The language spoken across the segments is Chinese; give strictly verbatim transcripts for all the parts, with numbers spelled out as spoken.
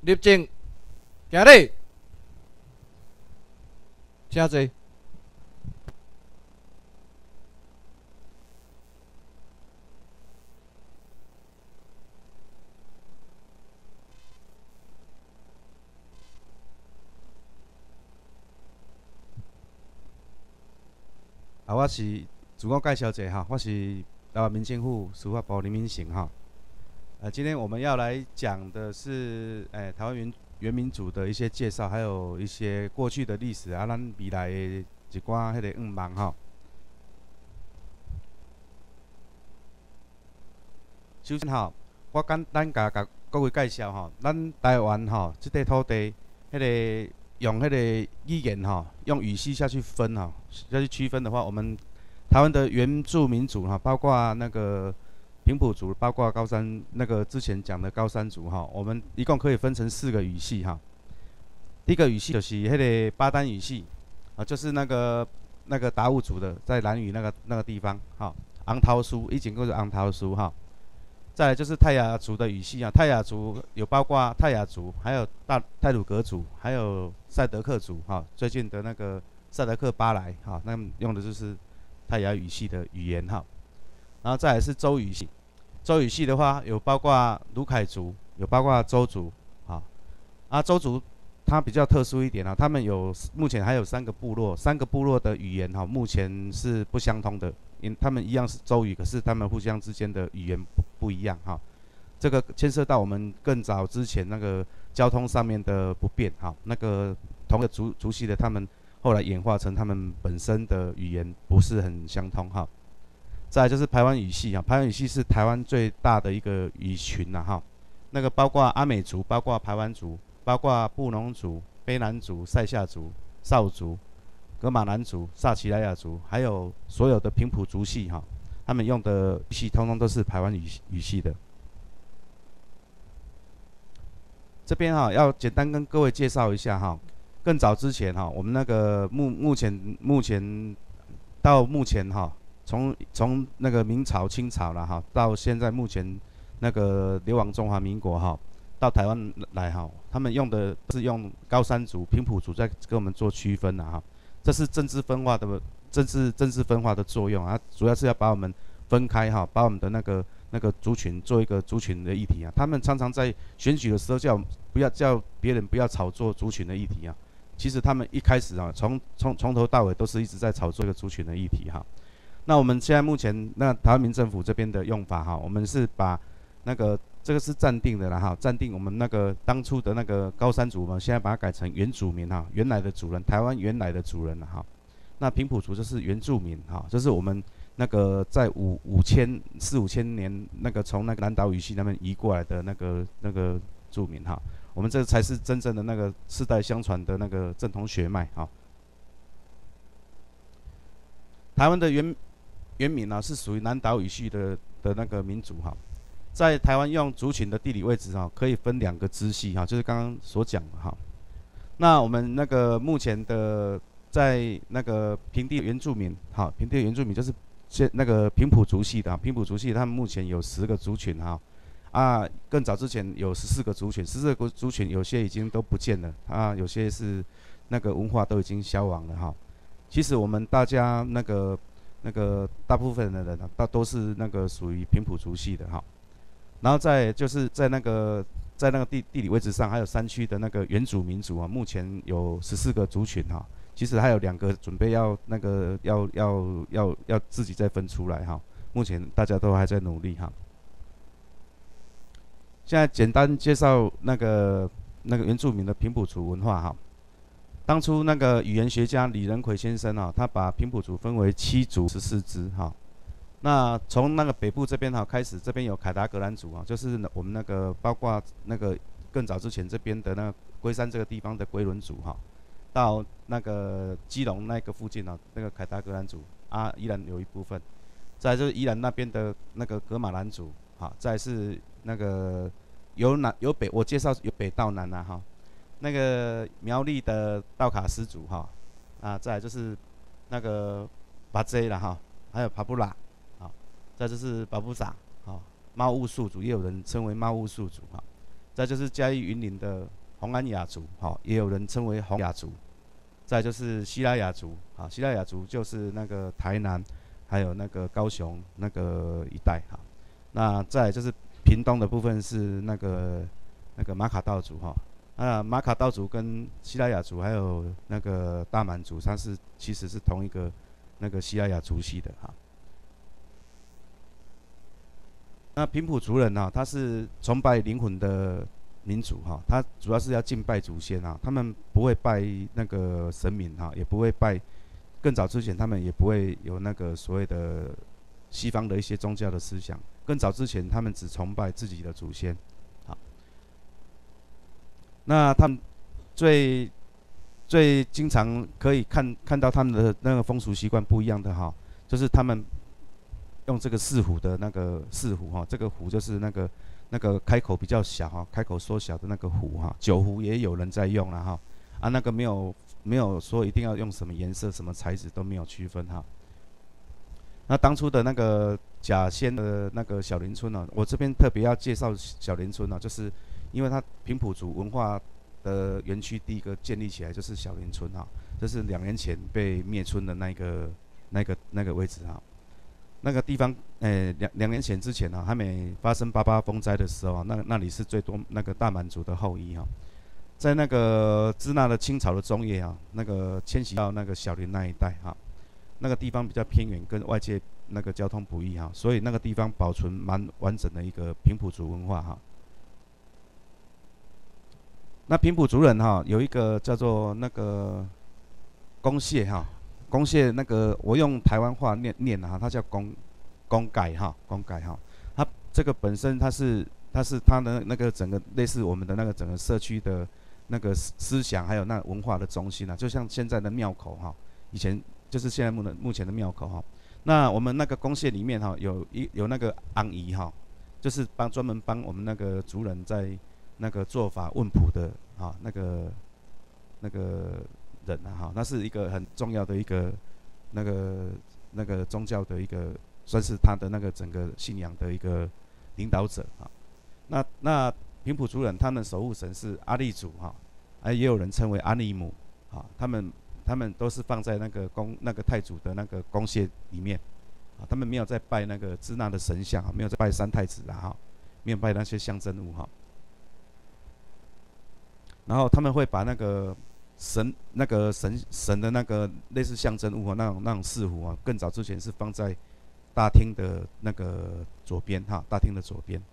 立正，行礼，请坐。啊，我是自我介绍一下哈，我是台湾民政府司法部林明成哈。呃，今天我们要来讲的是，诶、欸，台湾原原民族的一些介绍，还有一些过去的历史啊，咱未来的一寡迄个愿望哈。首先哈，我简单甲甲各位介绍哈，咱台湾哈，这块土地，迄、那个用迄个语言哈，用语系下去分哈，下去区分的话，我们台湾的原住民族哈，包括那个平埔族，包括高山那个之前讲的高山族哈，我们一共可以分成四个语系哈。第一个语系就是迄个巴丹语系啊，就是那个那个达悟族的，在兰屿那个那个地方哈，昂涛苏以前就是昂涛苏哈。再来就是泰雅族的语系啊，泰雅族有包括泰雅族，还有大太鲁阁族，还有赛德克族哈。最近的那个赛德克巴莱哈，那用的就是泰雅语系的语言哈。然后再来是周语系，周语系的话有包括卢凯族，有包括周族啊。啊，周族它比较特殊一点啊，他们有目前还有三个部落，三个部落的语言哈，目前是不相通的。因他们一样是周语，可是他们互相之间的语言不不一样哈。这个牵涉到我们更早之前那个交通上面的不便哈。那个同个族族系的，他们后来演化成他们本身的语言不是很相通哈。再来就是排湾语系啊，排湾语系是台湾最大的一个语群呐哈。那个包括阿美族，包括排湾族，包括布农族、卑南族、塞夏族、邵族。噶玛兰族、萨奇莱雅族，还有所有的平埔族系哈，他们用的语系通通都是排湾语语系的。这边哈要简单跟各位介绍一下哈，更早之前哈，我们那个目目前目前到目前哈，从从那个明朝、清朝了哈，到现在目前那个流亡中华民国哈，到台湾来哈，他们用的是用高山族、平埔族在跟我们做区分的哈。这是政治分化的政治政治分化的作用啊，主要是要把我们分开哈，把我们的那个那个族群做一个族群的议题啊。他们常常在选举的时候叫不要叫别人不要炒作族群的议题啊。其实他们一开始啊，从从从头到尾都是一直在炒作一个族群的议题哈。那我们现在目前那台湾民政府这边的用法哈，我们是把那个这个是暂定的啦哈，暂定我们那个当初的那个高山族嘛，现在把它改成原住民哈，原来的主人，台湾原来的主人了哈。那平埔族就是原住民哈，这是我们那个在五五千四五千年那个从那个南岛语系那边移过来的那个那个住民哈，我们这才是真正的那个世代相传的那个正统血脉哈。台湾的原原民啊是属于南岛语系的的那个民族哈。在台湾用族群的地理位置哈，可以分两个支系哈，就是刚刚所讲的哈。那我们那个目前的在那个平地原住民哈，平地原住民就是现那个平埔族系的，平埔族系他们目前有十个族群哈，啊，更早之前有十四个族群，十四个族群有些已经都不见了啊，有些是那个文化都已经消亡了哈。其实我们大家那个那个大部分的人啊，大都是那个属于平埔族系的哈。然后再就是在那个在那个地地理位置上，还有山区的那个原住民族啊，目前有十四个族群哈，其实还有两个准备要那个要要要要自己再分出来哈，目前大家都还在努力哈。现在简单介绍那个那个原住民的平埔族文化哈。当初那个语言学家李仁奎先生啊，他把平埔族分为七族十四支哈。那从那个北部这边哈开始，这边有凯达格兰族啊，就是我们那个包括那个更早之前这边的那个龟山这个地方的龟伦族哈，到那个基隆那个附近啊，那个凯达格兰族啊，依然有一部分。再来就是宜兰那边的那个噶玛兰族，哈，再来是那个由南由北，我介绍由北到南啊哈，那个苗栗的道卡斯族哈，啊，再来就是那个巴遮啦哈，还有帕布拉。再就是巴布萨，好，猫雾宿族，也有人称为猫雾宿族哈。 再就是嘉义云林的洪安雅族，哈，也有人称为洪雅族。再就是西拉雅族，啊，西拉雅族就是那个台南，还有那个高雄那个一带，哈。那再来就是屏东的部分是那个那个马卡道族，哈。那马卡道族跟西拉雅族还有那个大满族，它是其实是同一个那个西拉雅族系的，哈。那平埔族人啊，他是崇拜灵魂的民族哈，他主要是要敬拜祖先啊，他们不会拜那个神明哈，也不会拜，更早之前他们也不会有那个所谓的西方的一些宗教的思想，更早之前他们只崇拜自己的祖先，好，那他们最最经常可以看看到他们的那个风俗习惯不一样的哈，就是他们用这个四虎的那个四虎哈，这个虎就是那个那个开口比较小哈，开口缩小的那个虎哈，酒壶也有人在用了哈，啊那个没有没有说一定要用什么颜色、什么材质都没有区分哈。那当初的那个甲仙的那个小林村呢、啊，我这边特别要介绍小林村呢、啊，就是因为它平埔族文化的园区第一个建立起来就是小林村哈、啊，这是两年前被灭村的那个那个那个位置哈、啊。那个地方，诶，两两年前之前啊，还没发生八八风灾的时候啊，那那里是最多那个大满族的后裔哈、啊，在那个支那的清朝的中叶啊，那个迁徙到那个小林那一带哈、啊，那个地方比较偏远，跟外界那个交通不易哈、啊，所以那个地方保存蛮完整的一个平埔族文化哈、啊。那平埔族人哈、啊，有一个叫做那个公蟹哈。公蟹那个，我用台湾话念念哈，它叫公公改哈，公改哈。它这个本身它是它是它的那个整个类似我们的那个整个社区的那个思想，还有那文化的中心啊，就像现在的庙口哈，以前就是现在目的目前的庙口哈。那我们那个公蟹里面哈，有一有那个昂姨哈，就是帮专门帮我们那个族人在那个做法问卜的啊，那个那个。人啊哈，那是一个很重要的一个那个那个宗教的一个，算是他的那个整个信仰的一个领导者啊。那那平埔族人他们守护神是阿力祖哈，啊也有人称为阿力姆啊，他们他们都是放在那个公那个太祖的那个公蟹里面啊，他们没有在拜那个支那的神像啊，没有在拜三太子啦哈，没有拜那些象征物哈。然后他们会把那个神那个神神的那个类似象征物啊，那种那种四虎啊，更早之前是放在大厅的那个左边哈，大厅的左边。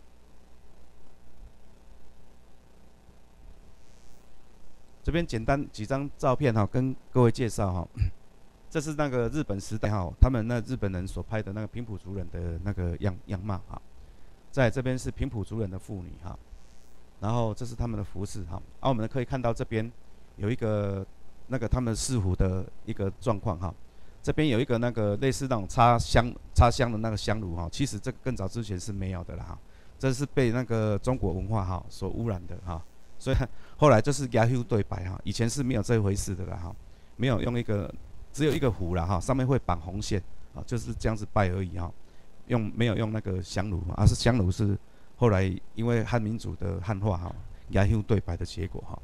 这边简单几张照片哈，跟各位介绍哈。这是那个日本时代哈，他们那日本人所拍的那个平埔族人的那个样样貌哈。在这边是平埔族人的妇女哈，然后这是他们的服饰哈。啊，我们可以看到这边。有一个那个他们四虎的一个状况哈，这边有一个那个类似那种插香插香的那个香炉哈，其实这个更早之前是没有的啦哈，这是被那个中国文化哈所污染的哈，所以后来就是牙修对白哈，以前是没有这回事的啦哈，没有用一个只有一个壶啦哈，上面会绑红线啊，就是这样子拜而已哈，用没有用那个香炉，而、啊、是香炉是后来因为汉民族的汉化哈，牙修对白的结果哈。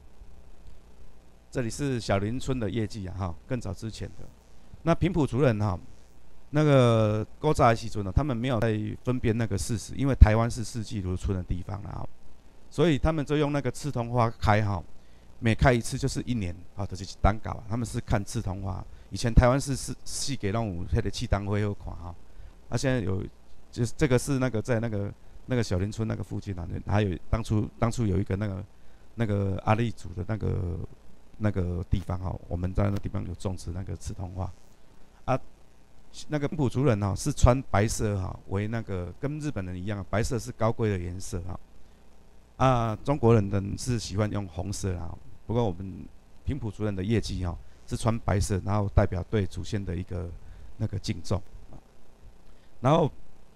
这里是小林村的业绩啊，哈，更早之前的。那平埔族人哈，那个古早的时阵呢，他们没有在分辨那个事实，因为台湾是四季如春的地方啦，所以他们就用那个刺桐花开哈，每开一次就是一年，啊，就是单搞啊。他们是看刺桐花，以前台湾是是四季拢有迄个刺桐花好看哈，啊，现在有就是这个是那个在那个那个小林村那个附近啊，还有当初当初有一个那个那个阿力族的那个。那个地方哈，我们在那个地方有种植那个刺桐花，啊，那个平埔族人哈是穿白色哈为那个跟日本人一样，白色是高贵的颜色哈，啊，中国人的是喜欢用红色啦，不过我们平埔族人的业绩哈是穿白色，然后代表对祖先的一个那个敬重，然后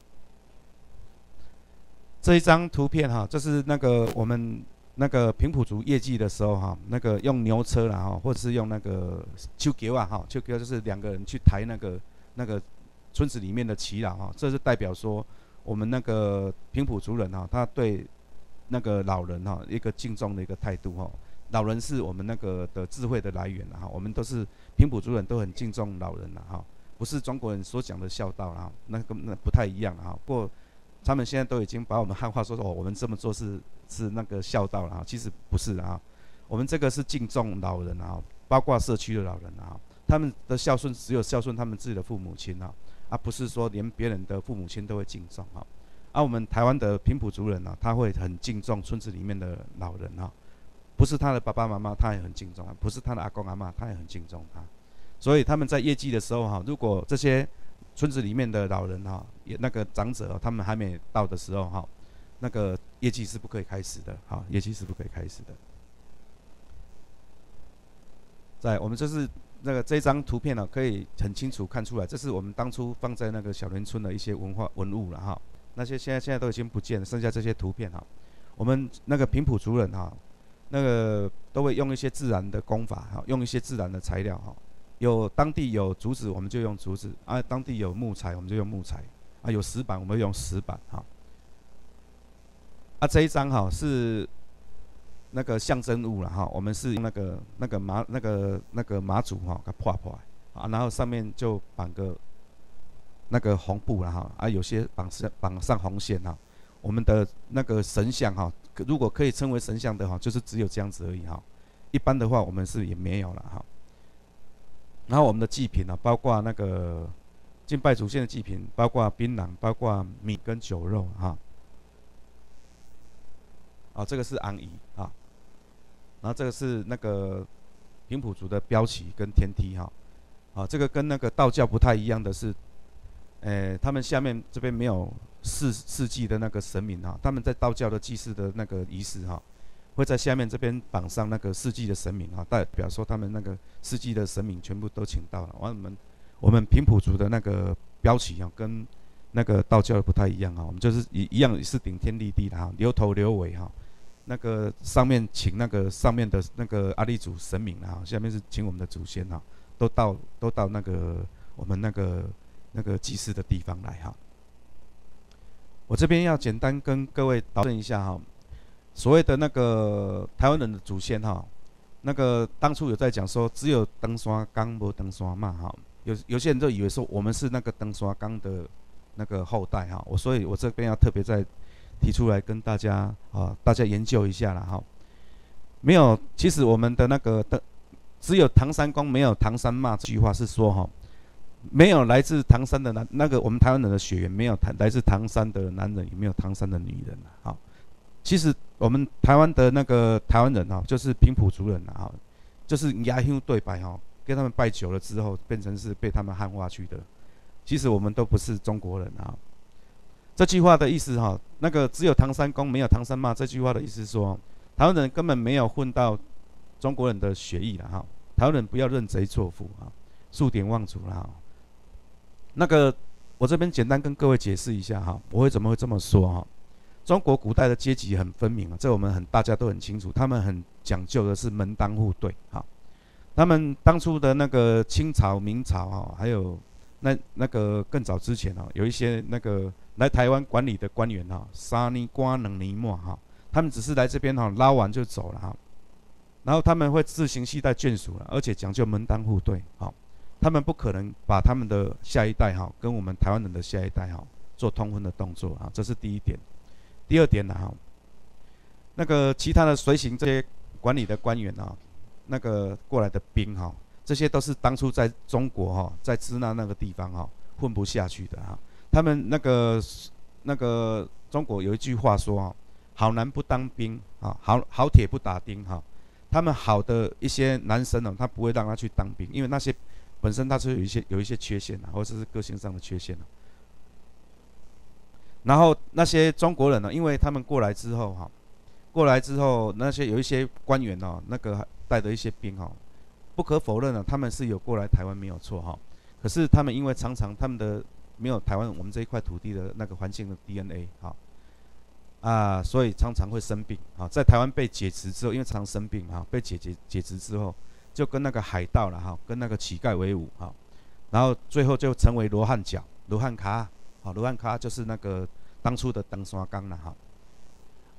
这一张图片哈，这是那个我们。那个平埔族业绩的时候哈，那个用牛车啦哈，或者是用那个秋桥啊哈，秋桥就是两个人去抬那个那个村子里面的耆老哈，这是代表说我们那个平埔族人哈，他对那个老人哈一个敬重的一个态度哈。老人是我们那个的智慧的来源哈，我们都是平埔族人都很敬重老人哈，不是中国人所讲的孝道啦，那个那不太一样哈。不过他们现在都已经把我们汉化说哦，我们这么做是是那个孝道了哈，其实不是啊，我们这个是敬重老人啊，包括社区的老人啊，他们的孝顺只有孝顺他们自己的父母亲啊，而、啊、不是说连别人的父母亲都会敬重啊。而、啊、我们台湾的平埔族人啊，他会很敬重村子里面的老人啊。不是他的爸爸妈妈，他也很敬重他；不是他的阿公阿嬷，他也很敬重他。所以他们在业绩的时候哈，如果这些村子里面的老人哈，也那个长者他们还没到的时候哈，那个业绩是不可以开始的，哈，业绩是不可以开始的。在我们这是那个这张图片呢，可以很清楚看出来，这是我们当初放在那个小林村的一些文化文物了哈。那些现在现在都已经不见了，剩下这些图片哈。我们那个平埔族人哈。那个都会用一些自然的工法哈，用一些自然的材料哈。有当地有竹子，我们就用竹子啊；当地有木材，我们就用木材啊；有石板，我们就用石板哈。啊，这一张哈是那个象征物了哈，我们是用那个那个麻那个那个麻竹哈，给破破啊，然后上面就绑个那个红布了哈，啊，有些绑上绑上红线哈。我们的那个神像哈，如果可以称为神像的哈，就是只有这样子而已哈。一般的话，我们是也没有了哈。然后我们的祭品呢，包括那个敬拜祖先的祭品，包括槟榔，包括米跟酒肉哈。啊，这个是昂夷啊，然后这个是那个平埔族的标旗跟天梯哈。啊，这个跟那个道教不太一样的是，呃，他们下面这边没有四四季的那个神明哈，他们在道教的祭祀的那个仪式哈，会在下面这边绑上那个四季的神明哈，代表说他们那个四季的神明全部都请到了。完，我们我们平埔族的那个标旗啊，跟那个道教的不太一样哈，我们就是一一样是顶天立地的哈，留头留尾哈，那个上面请那个上面的那个阿力祖神明哈，下面是请我们的祖先哈，都到都到那个我们那个那个祭祀的地方来哈。我这边要简单跟各位导正一下哈，所谓的那个台湾人的祖先哈，那个当初有在讲说只有登山岗没登山嘛哈，有有些人就以为说我们是那个登山岗的那个后代哈，我所以我这边要特别再提出来跟大家啊大家研究一下啦哈。没有，其实我们的那个的只有唐山公没有唐山骂，这句话是说哈。没有来自唐山的男，那个我们台湾人的血缘没有来自唐山的男人，也没有唐山的女人啊。好，其实我们台湾的那个台湾人啊，就是平埔族人啊，就是牙香对白哈，跟他们拜久了之后，变成是被他们汉化去的。其实我们都不是中国人啊。这句话的意思哈，那个只有唐山公没有唐山骂，这句话的意思是说，台湾人根本没有混到中国人的血液了哈。台湾人不要认贼作父啊，数典忘祖啦。那个，我这边简单跟各位解释一下哈，我会怎么会这么说哈？中国古代的阶级很分明啊，这我们很大家都很清楚，他们很讲究的是门当户对哈。他们当初的那个清朝、明朝哈，还有那那个更早之前啊，有一些那个来台湾管理的官员哈，三年官两年末哈，他们只是来这边哈捞完就走了哈，然后他们会自行系带眷属了，而且讲究门当户对哈。他们不可能把他们的下一代哈跟我们台湾人的下一代哈做通婚的动作啊，这是第一点。第二点呢哈，那个其他的随行这些管理的官员啊，那个过来的兵哈，这些都是当初在中国哈，在支那那个地方哈混不下去的哈。他们那个那个中国有一句话说啊，好男不当兵啊，好好铁不打钉哈。他们好的一些男生呢，他不会让他去当兵，因为那些本身他是有一些有一些缺陷啊，或者是个性上的缺陷啊。然后那些中国人呢，因为他们过来之后哈，过来之后那些有一些官员哦，那个带的一些兵哈，不可否认呢，他们是有过来台湾没有错哈。可是他们因为常常他们的没有台湾我们这一块土地的那个环境的 D N A 哈啊，所以常常会生病啊。在台湾被解职之后，因为常生病哈，被解解解职之后。就跟那个海盗了哈，跟那个乞丐为伍哈，然后最后就成为罗汉脚、罗汉卡，好，罗汉卡就是那个当初的登山岗了哈。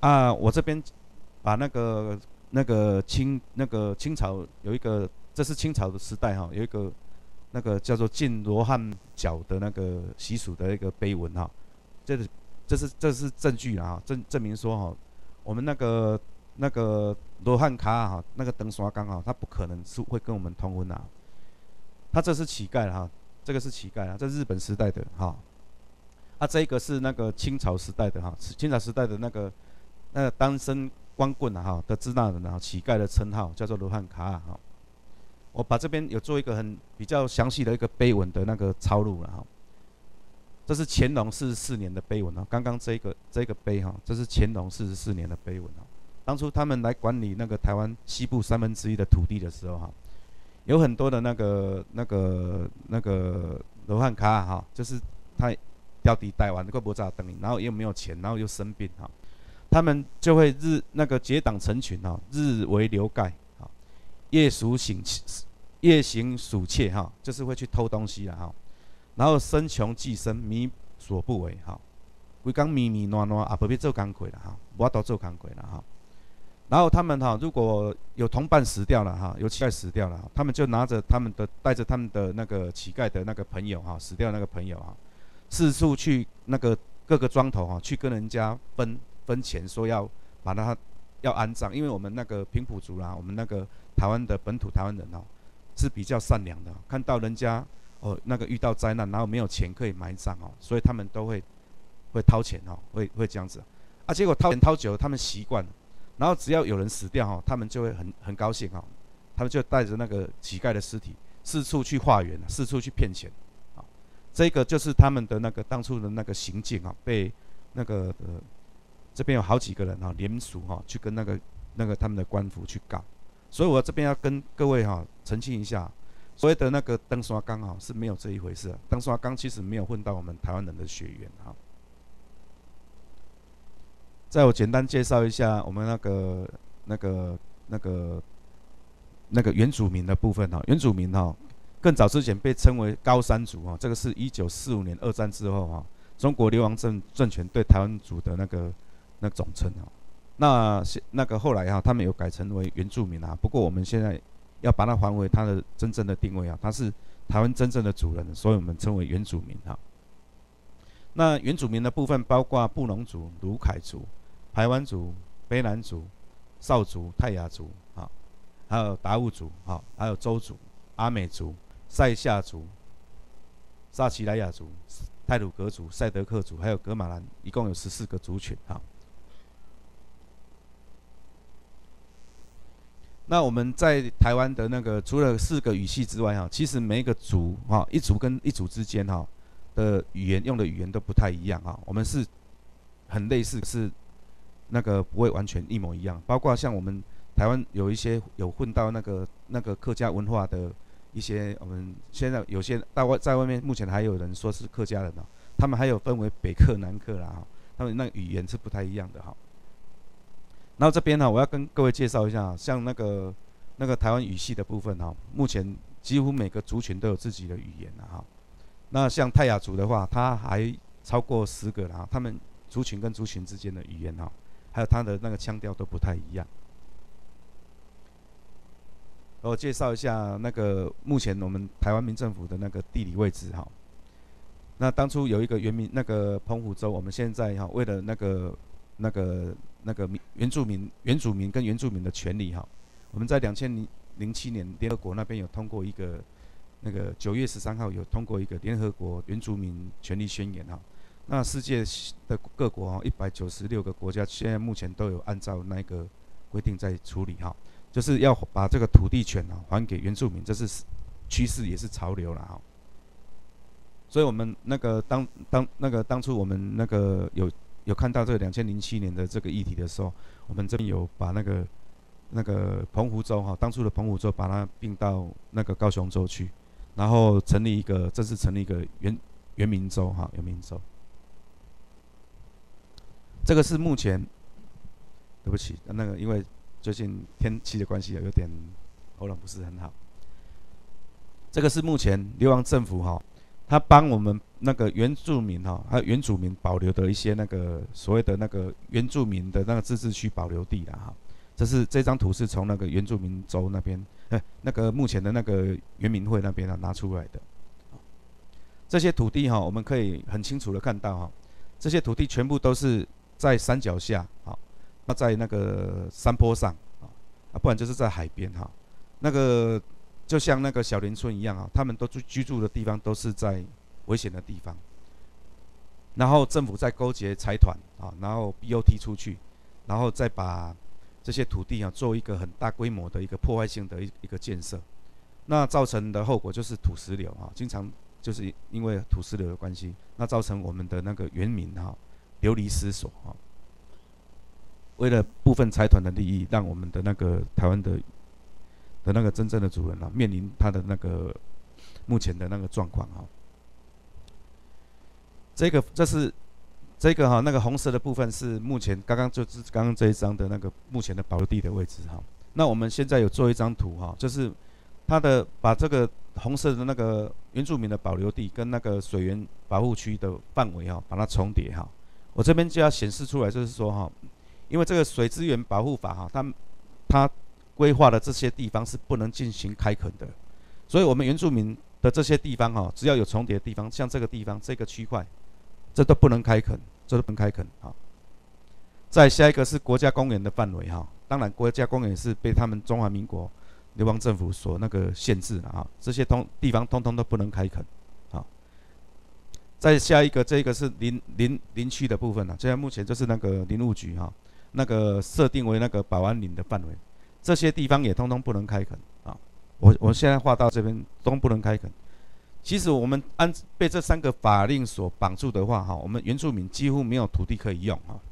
啊，我这边把那个那个清那个清朝有一个，这是清朝的时代哈，有一个那个叫做进罗汉脚的那个习俗的一个碑文哈，这是这是这是证据啦哈，证证明说哈，我们那个那个罗汉卡哈，那个登山刚哈，他不可能是会跟我们通婚啊，他这是乞丐哈，这个是乞丐啊，这是日本时代的哈，啊这个是那个清朝时代的哈，清朝时代的那个那个单身光棍啊哈的支那人啊，乞丐的称号叫做罗汉卡哈。我把这边有做一个很比较详细的一个碑文的那个抄录了哈，这是乾隆四十四年的碑文啊，刚刚这个这个碑哈，这是乾隆四十四年的碑文啊。当初他们来管理那个台湾西部三分之一的土地的时候哈，有很多的那个那个那个罗汉卡哈，就是他掉底台湾那个无咋等，然后又没有钱，然后又生病哈，他们就会日那个结党成群哈，日为流盖。夜宿行夜行鼠窃哈，就是会去偷东西啦哈，然后生穷寄生，迷所不为哈，规工迷迷乱乱也不必做工课啦哈，无法度做工课啦哈。然后他们哈，如果有同伴死掉了哈，有乞丐死掉了，他们就拿着他们的带着他们的那个乞丐的那个朋友哈，死掉那个朋友哈，四处去那个各个庄头哈，去跟人家分分钱，说要把他要安葬，因为我们那个平埔族啦，我们那个台湾的本土台湾人哦，是比较善良的，看到人家哦那个遇到灾难，然后没有钱可以埋葬哦，所以他们都会会掏钱哦，会会这样子啊。结果掏钱掏久了，他们习惯了，然后只要有人死掉哦，他们就会很很高兴哦，他们就带着那个乞丐的尸体四处去化缘，四处去骗钱啊。这个就是他们的那个当初的那个行径啊，被那个呃这边有好几个人啊联署哈，去跟那个那个他们的官府去告。所以我这边要跟各位哈澄清一下，所谓的那个登山岗哈是没有这一回事，登山岗其实没有混到我们台湾人的血缘哈。再我简单介绍一下我们那个那个那个那个原住民的部分哈，原住民哈更早之前被称为高山族哈，这个是一九四五年二战之后哈，中国流亡政政权对台湾族的那个那个总称哈。那那个后来哈，他们有改成为原住民啊。不过我们现在要把它还回它的真正的定位啊，它是台湾真正的主人，所以我们称为原住民哈。那原住民的部分包括布农族、鲁凯族、排湾族、卑南族、少族、泰雅族啊，还有达悟族啊，还有周族、阿美族、塞夏族、萨奇莱雅族、太鲁阁族、赛德克族，还有噶玛兰，一共有十四个族群哈。那我们在台湾的那个除了四个语系之外哈，其实每一个族哈，一族跟一族之间哈的语言用的语言都不太一样哈。我们是很类似，是那个不会完全一模一样。包括像我们台湾有一些有混到那个那个客家文化的一些，我们现在有些在外在外面目前还有人说是客家人哦，他们还有分为北客南客啦哈，他们那个语言是不太一样的哈。然后这边呢，我要跟各位介绍一下，像那个那个台湾语系的部分哈，目前几乎每个族群都有自己的语言了哈。那像泰雅族的话，它还超过十个啦，他们族群跟族群之间的语言哈，还有它的那个腔调都不太一样。我介绍一下那个目前我们台湾民政府的那个地理位置哈。那当初有一个原民那个澎湖州，我们现在哈为了那个那个那个原住民、原住民跟原住民的权利哈，我们在两千零七年联合国那边有通过一个那个九月十三号有通过一个联合国原住民权利宣言哈。那世界的各国哈一百九十六个国家现在目前都有按照那个规定在处理哈，就是要把这个土地权啊还给原住民，这是趋势也是潮流了哈。所以我们那个当当那个当初我们那个有。有看到这个两千零七年的这个议题的时候，我们这边有把那个那个澎湖州哈，当初的澎湖州把它并到那个高雄州去，然后成立一个正式成立一个原原民州哈，原民州。这个是目前，对不起，那个因为最近天气的关系有点喉咙不是很好。这个是目前流亡政府哈，他帮我们那个原住民哈、哦，还有原住民保留的一些那个所谓的那个原住民的那个自治区保留地啦哈。这是这张图是从那个原住民州那边，呃，那个目前的那个原民会那边啊拿出来的。这些土地哈、哦，我们可以很清楚的看到哈、哦，这些土地全部都是在山脚下啊，那在那个山坡上啊，不然就是在海边哈。那个就像那个小林村一样啊，他们都居住的地方都是在危险的地方，然后政府再勾结财团啊，然后 B O T 出去，然后再把这些土地啊做一个很大规模的一个破坏性的一一个建设，那造成的后果就是土石流啊，经常就是因为土石流的关系，那造成我们的那个原民哈流离失所啊。为了部分财团的利益，让我们的那个台湾的的那个真正的主人啊，面临他的那个目前的那个状况啊。这个这是这个哈、啊、那个红色的部分是目前刚刚就是刚刚这一张的那个目前的保留地的位置哈、啊。那我们现在有做一张图哈、啊，就是它的把这个红色的那个原住民的保留地跟那个水源保护区的范围哈，把它重叠哈。我这边就要显示出来，就是说哈，因为这个水资源保护法哈，它它规划的这些地方是不能进行开垦的，所以我们原住民的这些地方哈，只要有重叠的地方，像这个地方这个区块，这都不能开垦，这都不能开垦啊。再下一个是国家公园的范围哈，当然国家公园是被他们中华民国流亡政府所那个限制了啊，这些通地方通通都不能开垦啊。再下一个，这个是林林林区的部分啊，现在目前就是那个林务局哈，那个设定为那个保安林的范围，这些地方也通通不能开垦啊。我我现在画到这边都不能开垦。其实我们按被这三个法令所绑住的话哈，我们原住民几乎没有土地可以用哈。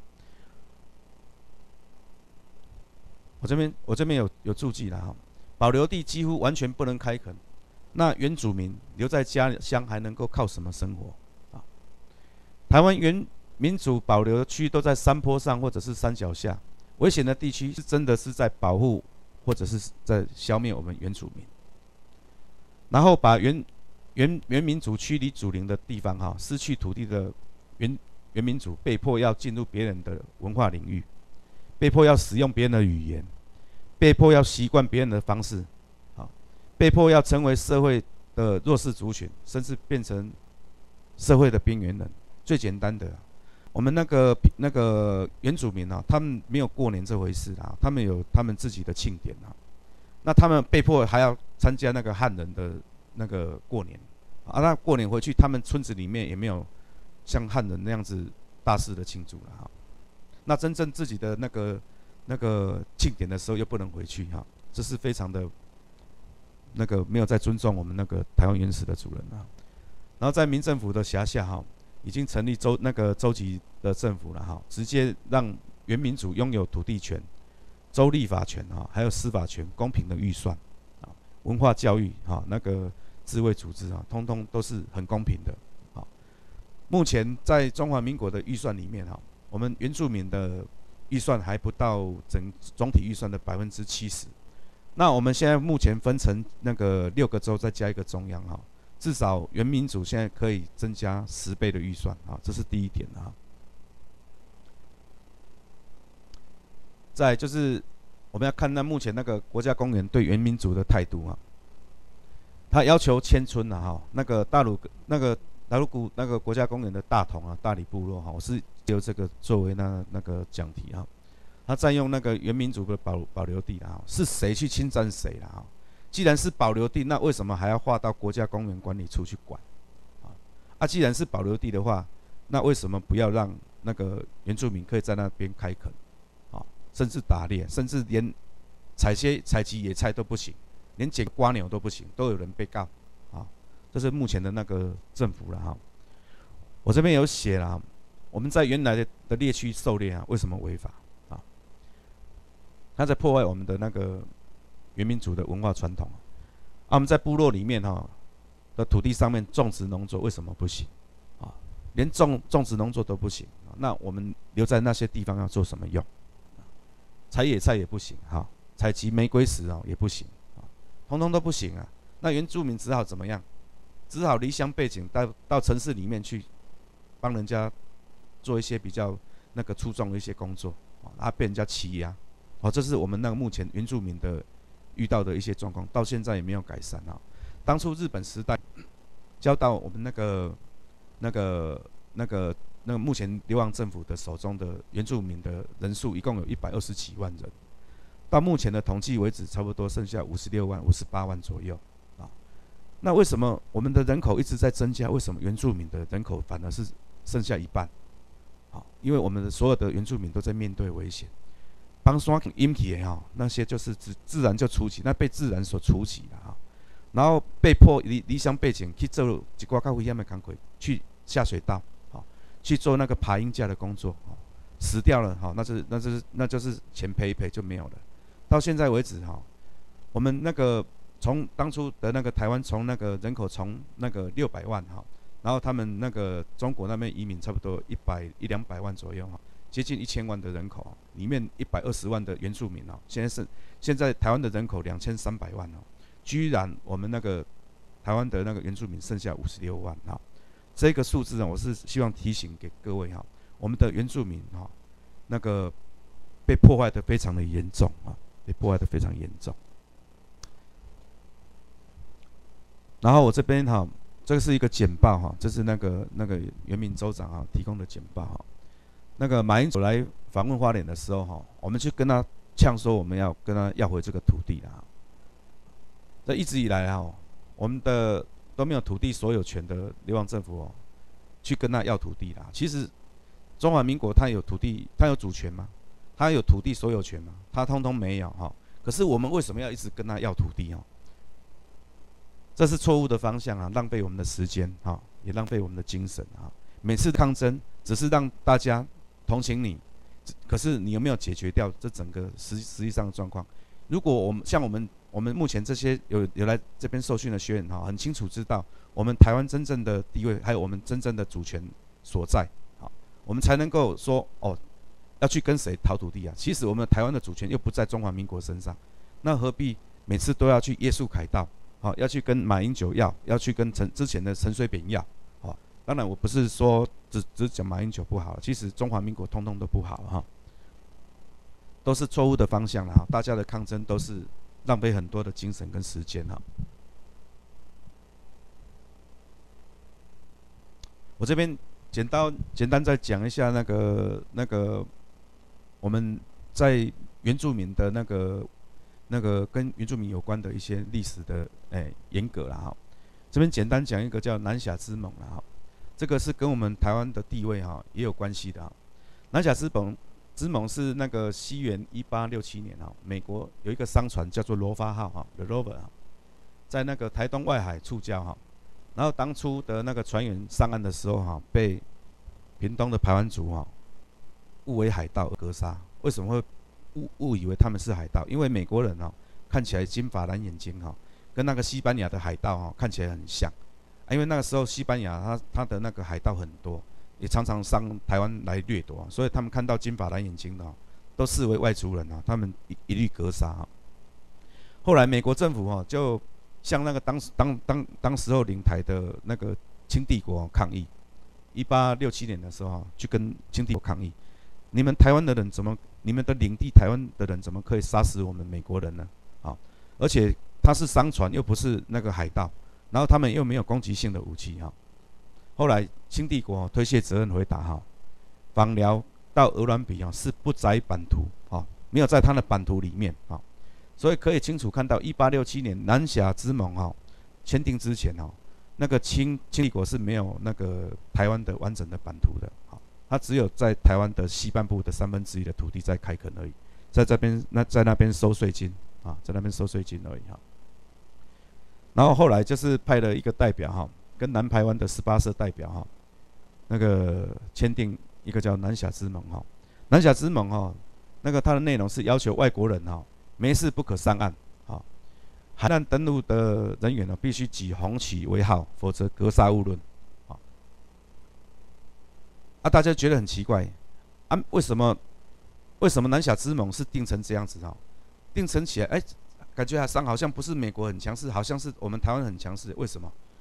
我这边我这边有有注记了哈。保留地几乎完全不能开垦，那原住民留在家乡还能够靠什么生活啊？台湾原民主保留区都在山坡上或者是山脚下，危险的地区是真的是在保护或者是在消灭我们原住民，然后把原原原民主区离祖灵的地方哈，失去土地的原原民主被迫要进入别人的文化领域，被迫要使用别人的语言。被迫要习惯别人的方式，啊，被迫要成为社会的弱势族群，甚至变成社会的边缘人。最简单的，我们那个那个原住民啊，他们没有过年这回事啊，他们有他们自己的庆典啊，那他们被迫还要参加那个汉人的那个过年啊，那过年回去，他们村子里面也没有像汉人那样子大肆的庆祝了哈。那真正自己的那个。那个庆典的时候又不能回去哈，这是非常的，那个没有在尊重我们那个台湾原始的主人啊。然后在民政府的辖下哈，已经成立州那个州级的政府了哈，直接让原民主拥有土地权、州立法权啊，还有司法权、公平的预算啊、文化教育哈、那个自卫组织啊，通通都是很公平的啊。目前在中华民国的预算里面哈，我们原住民的预算还不到整总体预算的百分之七十，那我们现在目前分成那个六个州，再加一个中央哈，至少原民主现在可以增加十倍的预算啊，这是第一点啊。再来就是我们要看那目前那个国家公园对原民主的态度啊，他要求迁村啊哈，那个大鲁那个大鲁古那个国家公园的大同啊大理部落哈，我是。就这个作为那那个讲题哈，他占用那个原民主的保保留地啦，是谁去侵占谁啦哈？既然是保留地，那为什么还要划到国家公园管理处去管？啊，啊，既然是保留地的话，那为什么不要让那个原住民可以在那边开垦，啊，甚至打猎，甚至连采些采集野菜都不行，连捡瓜牛都不行，都有人被告，啊，这是目前的那个政府了哈。我这边有写了。我们在原来的的猎区狩猎啊，为什么违法啊？它在破坏我们的那个原民族的文化传统啊。我们在部落里面哈、啊、的土地上面种植农作为什么不行啊？连种种植农作都不行、啊，那我们留在那些地方要做什么用？采野菜也不行哈，采集玫瑰石啊也不行啊，通通都不行啊。那原住民只好怎么样？ 只好离乡背井到到城市里面去，帮人家做一些比较那个粗重的一些工作，啊，被人家欺压，哦，这是我们那个目前原住民的遇到的一些状况，到现在也没有改善啊。当初日本时代交到我们那个那个那个那个目前流亡政府的手中的原住民的人数，一共有一百二十几万人，到目前的统计为止，差不多剩下五十六万、五十八万左右啊。那为什么我们的人口一直在增加？为什么原住民的人口反而是剩下一半？好，因为我们的所有的原住民都在面对危险，帮山引起的哈，那些就是自自然就除起，那被自然所除起了哈，然后被迫离离乡背井去做一挂较危险的工作，去下水道，好，去做那个爬鹰架的工作，死掉了，好，那就是那就是那就是钱赔一赔就没有了。到现在为止哈，我们那个从当初的那个台湾从那个人口从那个六百万哈。然后他们那个中国那边移民差不多一百一两百万左右哈，接近一千万的人口，里面一百二十万的原住民哦，现在是现在台湾的人口两千三百万哦，居然我们那个台湾的那个原住民剩下五十六万哈，这个数字呢，我是希望提醒给各位哈，我们的原住民哈，那个被破坏的非常的严重啊，被破坏的非常严重。然后我这边哈。这个是一个简报哈，这是那个那个原民州长啊提供的简报哈。那个马英九来访问花莲的时候哈，我们去跟他呛说我们要跟他要回这个土地啦。这一直以来哈，我们的都没有土地所有权的流亡政府哦，去跟他要土地啦。其实中华民国它有土地，它有主权吗？它有土地所有权吗？它通通没有哈。可是我们为什么要一直跟他要土地哦？这是错误的方向啊，浪费我们的时间啊，也浪费我们的精神啊。每次抗争只是让大家同情你，可是你有没有解决掉这整个实实际上的状况？如果我们像我们我们目前这些有有来这边受训的学员哈，很清楚知道我们台湾真正的地位，还有我们真正的主权所在，好，我们才能够说哦，要去跟谁讨土地啊？其实我们台湾的主权又不在中华民国身上，那何必每次都要去耶稣凯道？好，要去跟马英九要，要去跟陈之前的陈水扁要，好，当然我不是说只只讲马英九不好，其实中华民国通通都不好哈，都是错误的方向了哈，大家的抗争都是浪费很多的精神跟时间哈。我这边简单简单再讲一下那个那个我们在原住民的那个。那个跟原住民有关的一些历史的诶严格啦哈，这边简单讲一个叫南峡之盟啦哈，这个是跟我们台湾的地位哈也有关系的哈。南峡之盟之盟是那个西元一八六七年哈，美国有一个商船叫做罗发号哈 ，The Rover 哈，在那个台东外海触礁哈，然后当初的那个船员上岸的时候哈，被屏东的排湾族哈误为海盗而格杀，为什么会？误误以为他们是海盗，因为美国人哦看起来金发蓝眼睛哈，跟那个西班牙的海盗哈看起来很像，啊，因为那个时候西班牙他他的那个海盗很多，也常常上台湾来掠夺，所以他们看到金发蓝眼睛的都视为外族人啊，他们一一律格杀。后来美国政府哦就向那个当时当当当时候领台的那个清帝国抗议，一八六七年的时候去跟清帝国抗议，你们台湾的人怎么？你们的领地台湾的人怎么可以杀死我们美国人呢？啊，而且他是商船，又不是那个海盗，然后他们又没有攻击性的武器哈。后来清帝国推卸责任回答哈，访寮到鹅銮鼻啊是不在版图啊，没有在他的版图里面啊，所以可以清楚看到一八六七年南峡之盟哈签订之前哈，那个清清帝国是没有那个台湾的完整的版图的。它只有在台湾的西半部的三分之一的土地在开垦而已，在这边那在那边收税金啊，在那边收税金而已哈。然后后来就是派了一个代表哈，跟南台湾的十八社代表哈，那个签订一个叫南峡之盟哈。南峡之盟哈，那个它的内容是要求外国人哈，没事不可上岸啊，海岸登陆的人员呢必须举红旗为号，否则格杀勿论。啊，大家觉得很奇怪，啊，为什么为什么南峡之盟是定成这样子哈？定成起来，哎，感觉好像好像不是美国很强势，好像是我们台湾很强势，为什么？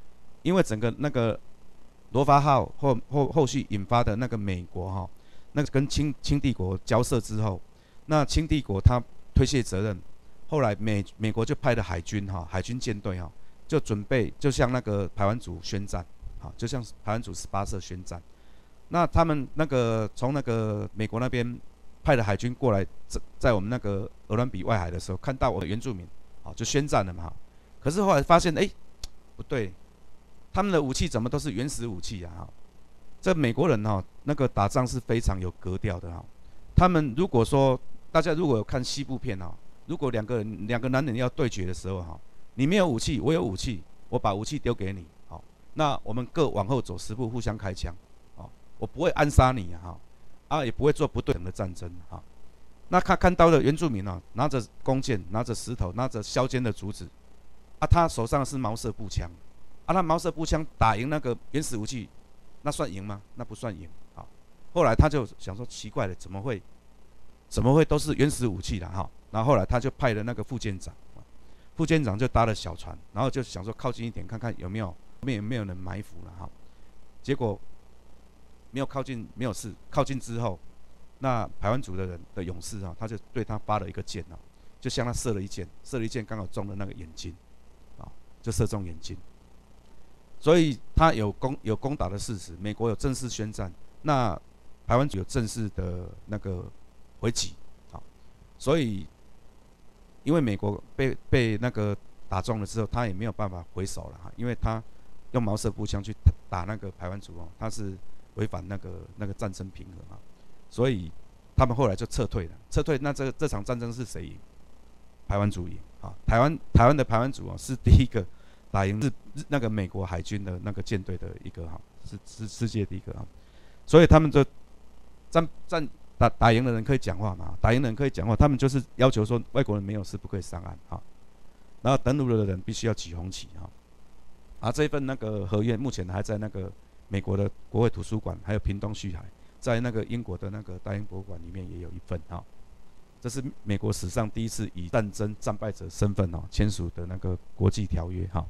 因为整个那个罗发号后后后续引发的那个美国哈，那个跟清清帝国交涉之后，那清帝国他推卸责任，后来美美国就派了海军哈，海军舰队哈，就准备就向那个排湾族宣战，好，就向排湾族十八社宣战。那他们那个从那个美国那边派了海军过来，在在我们那个鹅銮鼻外海的时候，看到我的原住民，好，就宣战了嘛。可是后来发现，哎、欸，不对。他们的武器怎么都是原始武器啊？这美国人哈，那个打仗是非常有格调的哈。他们如果说大家如果有看西部片哈，如果两个人两个男人要对决的时候哈，你没有武器，我有武器，我把武器丢给你，好，那我们各往后走十步，互相开枪，好，我不会暗杀你啊，啊也不会做不对等的战争哈。那他看到的原住民啊，拿着弓箭，拿着石头，拿着削尖的竹子，啊，他手上是毛瑟步枪。啊，那毛瑟步枪打赢那个原始武器，那算赢吗？那不算赢。好，后来他就想说，奇怪了，怎么会，怎么会都是原始武器啦？哈，然后后来他就派了那个副舰长，副舰长就搭了小船，然后就想说靠近一点，看看有没有后面有没有人埋伏了哈。结果没有靠近，没有事。靠近之后，那排湾族的人的勇士啊，他就对他发了一个箭啊，就向他射了一箭，射了一箭刚好中了那个眼睛，啊，就射中眼睛。所以他有攻有攻打的事实，美国有正式宣战，那排湾族有正式的那个回击，好，所以因为美国被被那个打中了之后，他也没有办法回手了哈，因为他用毛瑟步枪去打那个排湾族哦，他是违反那个那个战争平衡啊，所以他们后来就撤退了，撤退，那这这场战争是谁赢？排湾族赢啊，台湾台湾的排湾族啊是第一个。打赢日那个美国海军的那个舰队的一个哈，是是世界第一个啊，所以他们就战战打打赢的人可以讲话嘛，打赢的人可以讲话，他们就是要求说外国人没有事不可以上岸哈，然后登陆的人必须要举红旗哈，而这一份那个合约目前还在那个美国的国会图书馆，还有屏东旭海，在那个英国的那个大英博物馆里面也有一份哈，这是美国史上第一次以战争战败者身份哦签署的那个国际条约哈。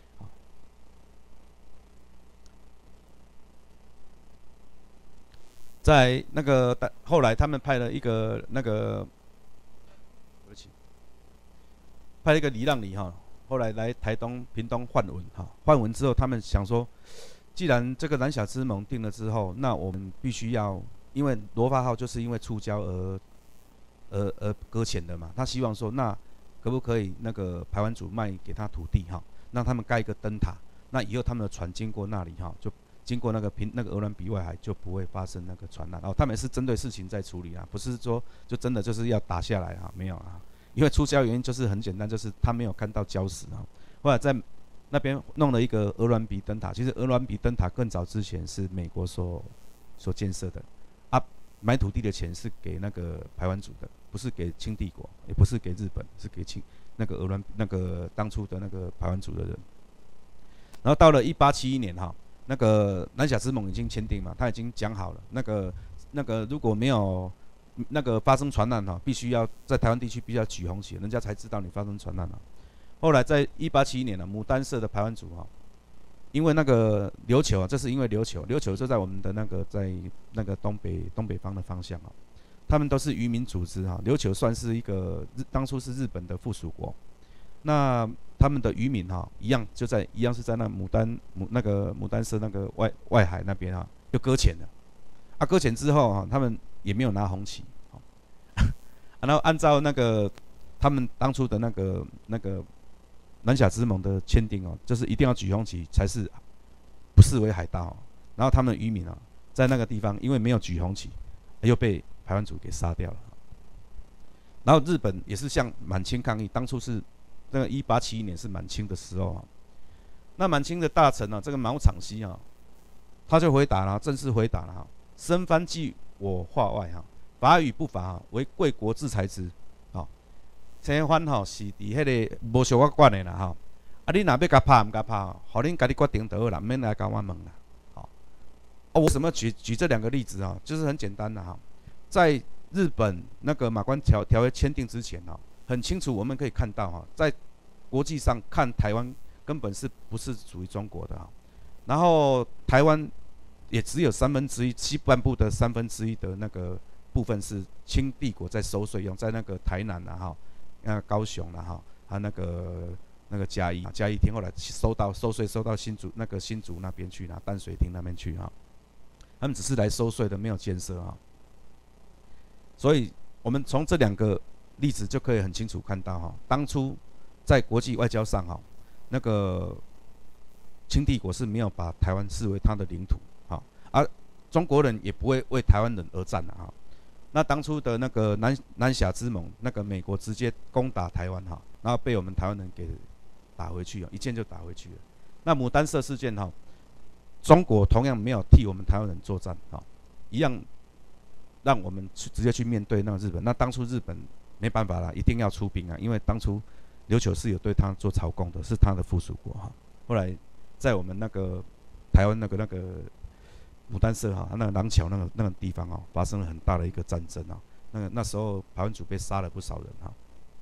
在那个后来，他们派了一个那个，对不起，派了一个李浪里哈，后来来台东、屏东换文哈，换文之后，他们想说，既然这个南峡之盟定了之后，那我们必须要，因为罗发号就是因为触礁而而而搁浅的嘛，他希望说，那可不可以那个排湾族卖给他土地哈，让他们盖一个灯塔，那以后他们的船经过那里哈就。经过那个平那个鹅銮鼻外海就不会发生那个船难哦，他们也是针对事情在处理啊，不是说就真的就是要打下来啊，没有啊，因为触礁原因就是很简单，就是他没有看到礁石啊。后来在那边弄了一个鹅銮鼻灯塔，其实鹅銮鼻灯塔更早之前是美国所所建设的啊，买土地的钱是给那个排湾族的，不是给清帝国，也不是给日本，是给清那个鹅銮那个当初的那个排湾族的人。然后到了一八七一年哈。那个南峡之盟已经签订嘛，他已经讲好了，那个那个如果没有那个发生船难哈，必须要在台湾地区必须要举红旗，人家才知道你发生船难了。后来在一八七一年呢，牡丹社的排湾族哈，因为那个琉球啊，这是因为琉球，琉球就在我们的那个在那个东北东北方的方向啊，他们都是渔民组织哈，琉球算是一个日当初是日本的附属国，那。他们的渔民哈，一样就在一样是在那牡丹牡那个牡丹社那个外外海那边哈，就搁浅了。啊，搁浅之后哈，他们也没有拿红旗，然后按照那个他们当初的那个那个南峡之盟的签订哦，就是一定要举红旗才是不视为海盗。然后他们渔民啊，在那个地方因为没有举红旗，又被排湾族给杀掉了。然后日本也是向满清抗议，当初是。那个一八七一年是满清的时候啊，那满清的大臣啊，这个毛场西啊，他就回答了，正式回答了哈，生番继我化外哈，法与不法哈，为贵国制裁之，哈，生番哈是伫迄个无属我管的啦哈，啊你若要甲拍唔甲拍，互恁家己决定就好啦，免来甲我问啦，好，哦，我怎么举举这两个例子啊？就是很简单的哈，在日本那个马关条条约签订之前啊。很清楚，我们可以看到哈，在国际上看台湾根本是不是属于中国的哈， 然后台湾也只有三分之一西半部的三分之一的那个部分是清帝国在收税用，在那个台南啊哈，那高雄啊哈，还有那个那个嘉义嘉义厅后来收到收税收到新竹那个新竹那边去啦，淡水厅那边去哈，他们只是来收税的，没有建设哈。所以我们从这两个例子就可以很清楚看到哈，当初在国际外交上哈，那个清帝国是没有把台湾视为他的领土哈，而中国人也不会为台湾人而战的哈。那当初的那个南南峡之盟，那个美国直接攻打台湾哈，然后被我们台湾人给打回去，一箭就打回去了。那牡丹社事件哈，中国同样没有替我们台湾人作战哈，一样让我们去直接去面对那个日本。那当初日本没办法啦，一定要出兵啊，因为当初琉球是有对他做朝贡的，是他的附属国哈。后来在我们那个台湾那个那个牡丹社哈，那个廊桥那个那个地方啊，发生了很大的一个战争啊。那个那时候台湾族被杀了不少人哈。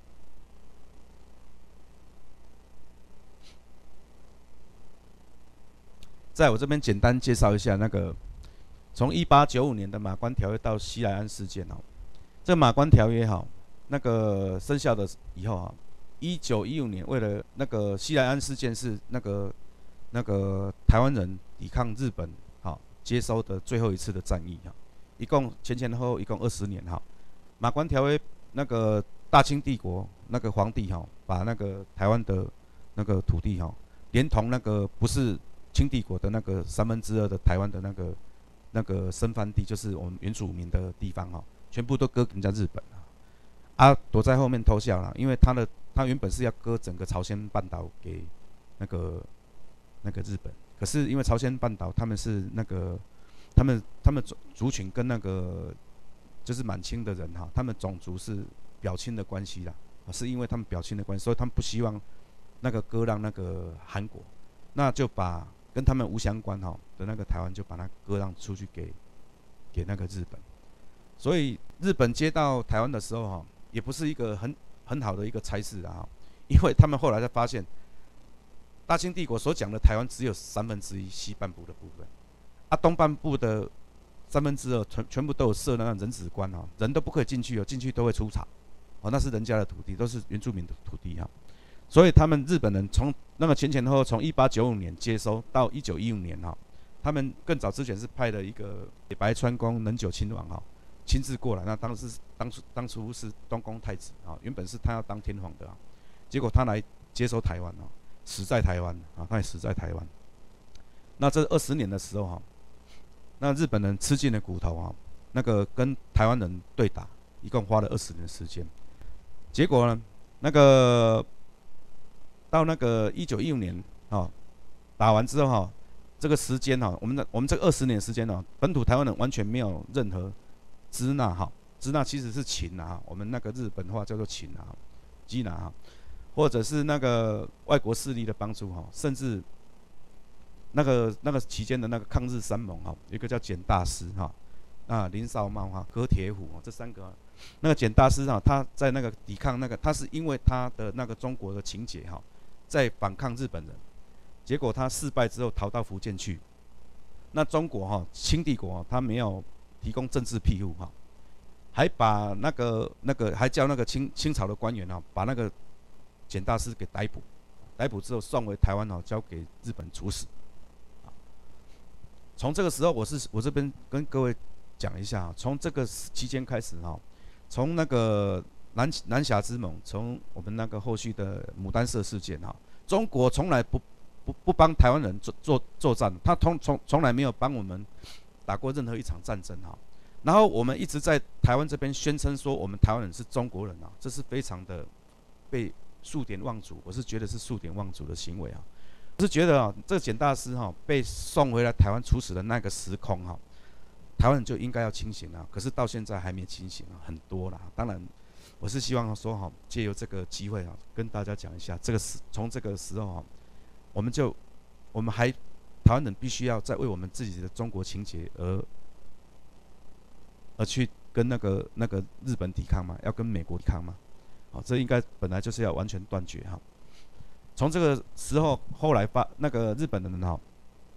在我这边简单介绍一下那个，从一八九五年的马关条约到西来安事件哦，这个马关条约哈，那个生效的以后哈，一九一五年为了那个西来安事件是那个那个台湾人抵抗日本哈接收的最后一次的战役哈，一共前前后后一共二十年哈。马关条约那个大清帝国那个皇帝哈，把那个台湾的那个土地哈，连同那个不是清帝国的那个三分之二的台湾的那个那个生番地，就是我们原住民的地方哈，全部都割给人家日本了。啊，躲在后面偷笑了，因为他的他原本是要割整个朝鲜半岛给那个那个日本，可是因为朝鲜半岛他们是那个他们他们族群跟那个就是满清的人哈，他们种族是表亲的关系啦，是因为他们表亲的关系，所以他们不希望那个割让那个韩国，那就把跟他们无相关哈的那个台湾就把它割让出去给给那个日本，所以日本接到台湾的时候哈，也不是一个很很好的一个差事啊，因为他们后来才发现，大清帝国所讲的台湾只有三分之一西半部的部分，啊东半部的三分之二全全部都有设那个人质关啊，人都不可以进去哦，进去都会出草，哦那是人家的土地，都是原住民的土地哈。所以他们日本人从那个前前后后，从一八九五年接收到一九一五年哈，他们更早之前是派了一个北白川宫能久亲王哈，亲自过来。那当时当初当初是东宫太子啊，原本是他要当天皇的啊，结果他来接收台湾啊，死在台湾啊，他也死在台湾。那这二十年的时候哈，那日本人吃尽了骨头啊，那个跟台湾人对打，一共花了二十年的时间。结果呢，那个到那个一九一五年啊，打完之后哈，这个时间哈，我们的我们这个二十年时间呢，本土台湾人完全没有任何支那哈，支那其实是秦啊，我们那个日本话叫做秦啊，基拿哈，或者是那个外国势力的帮助哈，甚至那个那个期间的那个抗日三盟哈，一个叫简大师哈，啊林少茂哈、柯铁虎这三个，那个简大师哈，他在那个抵抗那个，他是因为他的那个中国的情节哈，在反抗日本人，结果他失败之后逃到福建去。那中国哈清帝国哈，他没有提供政治庇护哈，还把那个那个还叫那个清清朝的官员哈，把那个简大师给逮捕，逮捕之后送回台湾哈，交给日本处死。从这个时候，我是我这边跟各位讲一下，从这个期间开始哈，从那个南南峡之盟，从我们那个后续的牡丹社事件哈，中国从来不不不帮台湾人作作作战，他从从从来没有帮我们打过任何一场战争哈。然后我们一直在台湾这边宣称说我们台湾人是中国人啊，这是非常的被数典忘祖，我是觉得是数典忘祖的行为啊。我是觉得啊，这个简大师哈被送回来台湾处死的那个时空哈，台湾人就应该要清醒啊，可是到现在还没清醒啊，很多啦。当然，我是希望说哈，借由这个机会啊，跟大家讲一下，这个时从这个时候哈，我们就我们还台湾人必须要再为我们自己的中国情节而而去跟那个那个日本抵抗嘛，要跟美国抵抗嘛，好，这应该本来就是要完全断绝哈。从这个时候后来发那个日本人哈，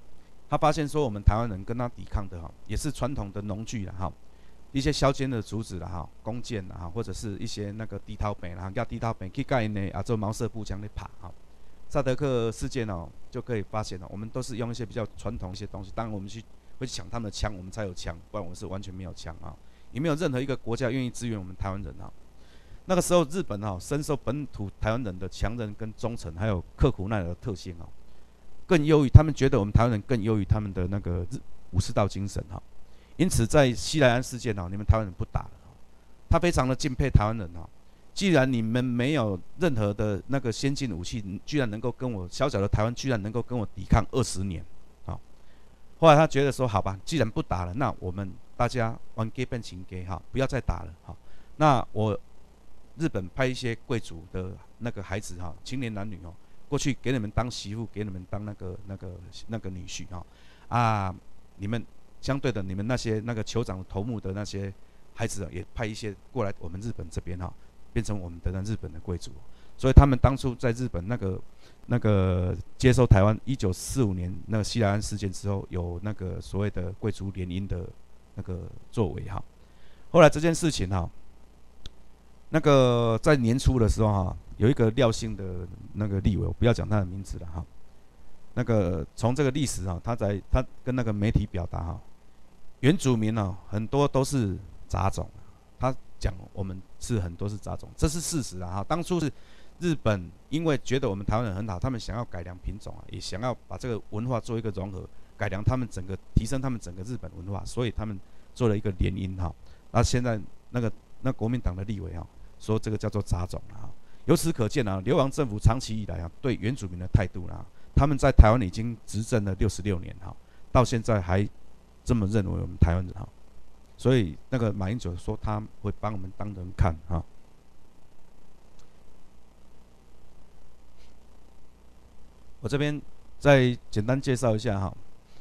他发现说我们台湾人跟他抵抗的哈，也是传统的农具啦哈，一些削尖的竹子啦哈，弓箭啦哈，或者是一些那个低头病啦，叫低头病去甲因的亚洲毛瑟步枪来打哈。萨德克事件哦，就可以发现哦，我们都是用一些比较传统一些东西，当然我们去会抢他们的枪，我们才有枪，不然我们是完全没有枪啊，也没有任何一个国家愿意支援我们台湾人啊。那个时候日本啊，深受本土台湾人的强韧跟忠诚，还有刻苦耐劳的特性啊，更优于他们觉得我们台湾人更优于他们的那个日武士道精神哈。因此在西来安事件啊，你们台湾人不打了，他非常的敬佩台湾人啊。既然你们没有任何的那个先进武器，你居然能够跟我小小的台湾，居然能够跟我抵抗二十年，好。后来他觉得说，好吧，既然不打了，那我们大家玩 gay 变情 gay 哈，不要再打了哈。那我日本派一些贵族的那个孩子哈，青年男女哦，过去给你们当媳妇，给你们当那个那个那个女婿哈啊，你们相对的，你们那些那个酋长头目的那些孩子也派一些过来我们日本这边哈。变成我们的日本的贵族，所以他们当初在日本那个那个接收台湾一九四五年那个西来安事件之后，有那个所谓的贵族联姻的那个作为哈。后来这件事情哈，那个在年初的时候哈，有一个廖姓的那个立委，我不要讲他的名字了哈。那个从这个历史哈，他在他跟那个媒体表达哈，原住民啊很多都是杂种，他讲我们是很多是杂种，这是事实啊！哈，当初是日本因为觉得我们台湾人很好，他们想要改良品种啊，也想要把这个文化做一个融合，改良他们整个提升他们整个日本文化，所以他们做了一个联姻哈。那现在那个那国民党的立委哈说这个叫做杂种啊，由此可见啊，流亡政府长期以来啊对原住民的态度啦，他们在台湾已经执政了六十六年哈，到现在还这么认为我们台湾人哈。所以那个马英九说他会帮我们当人看哈。我这边再简单介绍一下哈。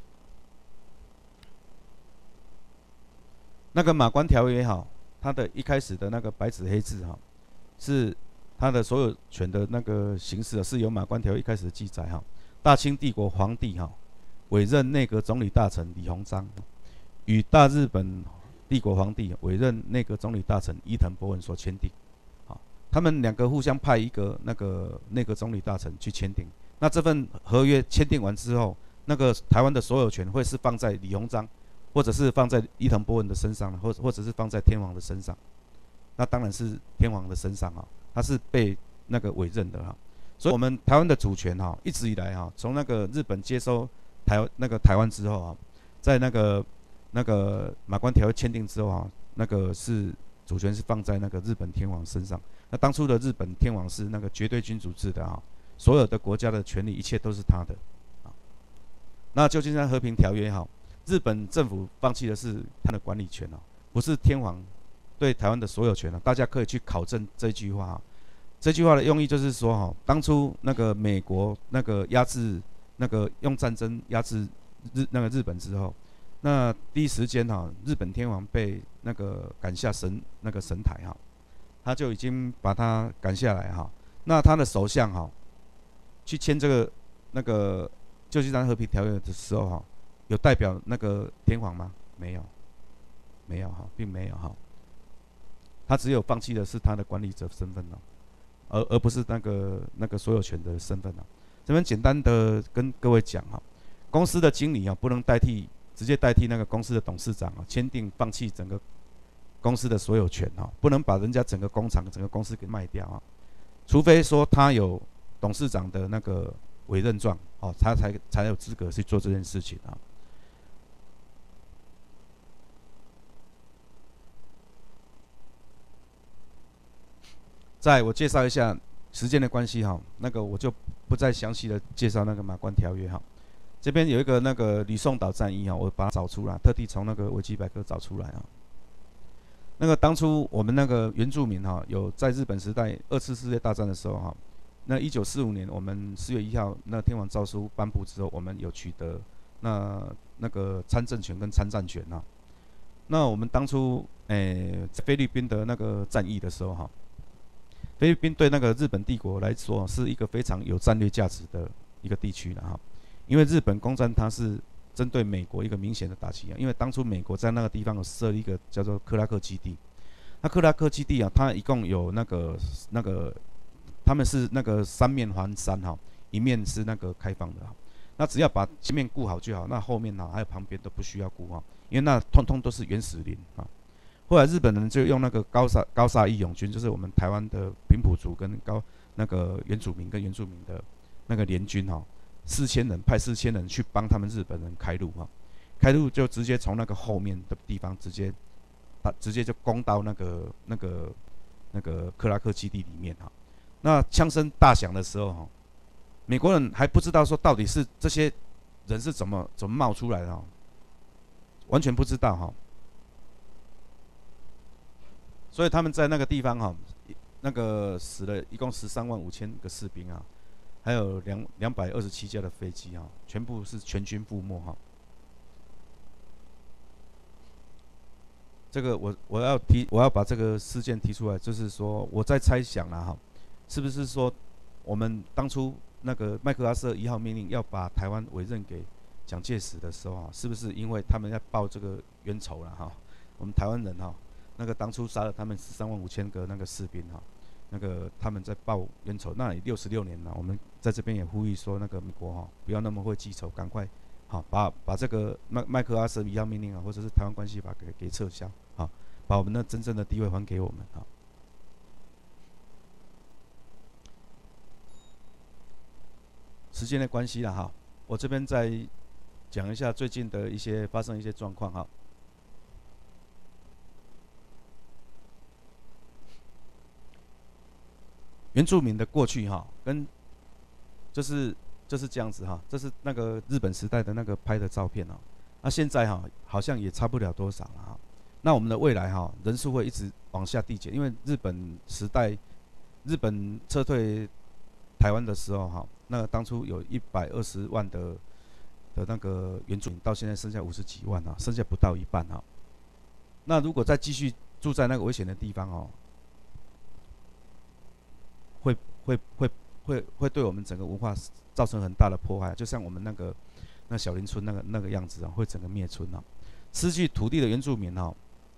那个马关条约哈，它的一开始的那个白纸黑字哈，是它的所有权的那个形式是由马关条约一开始的记载哈。大清帝国皇帝哈委任内阁总理大臣李鸿章与大日本帝国皇帝委任内阁总理大臣伊藤博文所签订，好，他们两个互相派一个那个内阁总理大臣去签订。那这份合约签订完之后，那个台湾的所有权会是放在李鸿章，或者是放在伊藤博文的身上，或或者是放在天皇的身上。那当然是天皇的身上啊，他是被那个委任的哈。所以我们台湾的主权哈，一直以来哈，从那个日本接收台那个台湾之后啊，在那个。那个马关条约签订之后啊，那个是主权是放在那个日本天皇身上。那当初的日本天皇是那个绝对君主制的啊，所有的国家的权利一切都是他的啊。那旧金山和平条约哈，日本政府放弃的是他的管理权啊，不是天皇对台湾的所有权啊。大家可以去考证这句话啊。这句话的用意就是说哈，当初那个美国那个压制那个用战争压制日那个日本之后。那第一时间哈，日本天皇被那个赶下神那个神台哈，他就已经把他赶下来哈。那他的首相哈，去签这个那个旧金山和平条约的时候哈，有代表那个天皇吗？没有，没有哈，并没有哈。他只有放弃的是他的管理者身份哦，而而不是那个那个所有权的身份哦。这边简单的跟各位讲哈，公司的经理啊，不能代替。直接代替那个公司的董事长啊，签订放弃整个公司的所有权啊，不能把人家整个工厂、整个公司给卖掉啊，除非说他有董事长的那个委任状哦，他才才有资格去做这件事情啊。再我介绍一下时间的关系哈，那个我就不再详细的介绍那个马关条约哈。这边有一个那个吕宋岛战役啊，我把它找出来，特地从那个维基百科找出来啊。那个当初我们那个原住民哈，有在日本时代二次世界大战的时候哈，那一九四五年我们四月一号那天皇诏书颁布之后，我们有取得那那个参政权跟参战权啊。那我们当初诶、欸、菲律宾的那个战役的时候哈，菲律宾对那个日本帝国来说是一个非常有战略价值的一个地区了哈。因为日本攻占它是针对美国一个明显的打击啊，因为当初美国在那个地方有设立一个叫做克拉克基地，那克拉克基地啊，它一共有那个那个他们是那个三面环山哈，一面是那个开放的哈，那只要把前面顾好就好，那后面哈还有旁边都不需要顾哈，因为那通通都是原始林啊。后来日本人就用那个高沙高沙义勇军，就是我们台湾的平埔族跟高那个原住民跟原住民的那个联军哈，四千人派四千人去帮他们日本人开路哈，开路就直接从那个后面的地方直接打直接就攻到那个那个那个克拉克基地里面哈。那枪声大响的时候哈，美国人还不知道说到底是这些人是怎么怎么冒出来的哈，完全不知道哈。所以他们在那个地方哈，那个死了一共十三万五千个士兵啊，还有两两百二十七架的飞机啊，全部是全军覆没哈。这个我我要提，我要把这个事件提出来，就是说我在猜想啦哈，是不是说我们当初那个麦克阿瑟一号命令要把台湾委任给蒋介石的时候啊，是不是因为他们在报这个冤仇了哈？我们台湾人哈。那个当初杀了他们十三万五千个那个士兵哈，那个他们在报冤仇，那也六十六年了。我们在这边也呼吁说，那个美国哈不要那么会记仇，赶快好把把这个麦麦克阿瑟一号命令啊，或者是台湾关系法给给撤销啊，把我们的真正的地位还给我们啊。时间的关系了哈，我这边再讲一下最近的一些发生一些状况哈。原住民的过去哈，跟就是就是这样子哈，这是那个日本时代的那个拍的照片哦。那现在哈好像也差不了多少了哈。那我们的未来哈人数会一直往下递减，因为日本时代日本撤退台湾的时候哈，那个当初有一百二十万的的那个原住民，到现在剩下五十几万啊，剩下不到一半哈。那如果再继续住在那个危险的地方哦。会会会会会对我们整个文化造成很大的破坏，就像我们那个那小林村那个那个样子啊，会整个灭村啊。失去土地的原住民哈，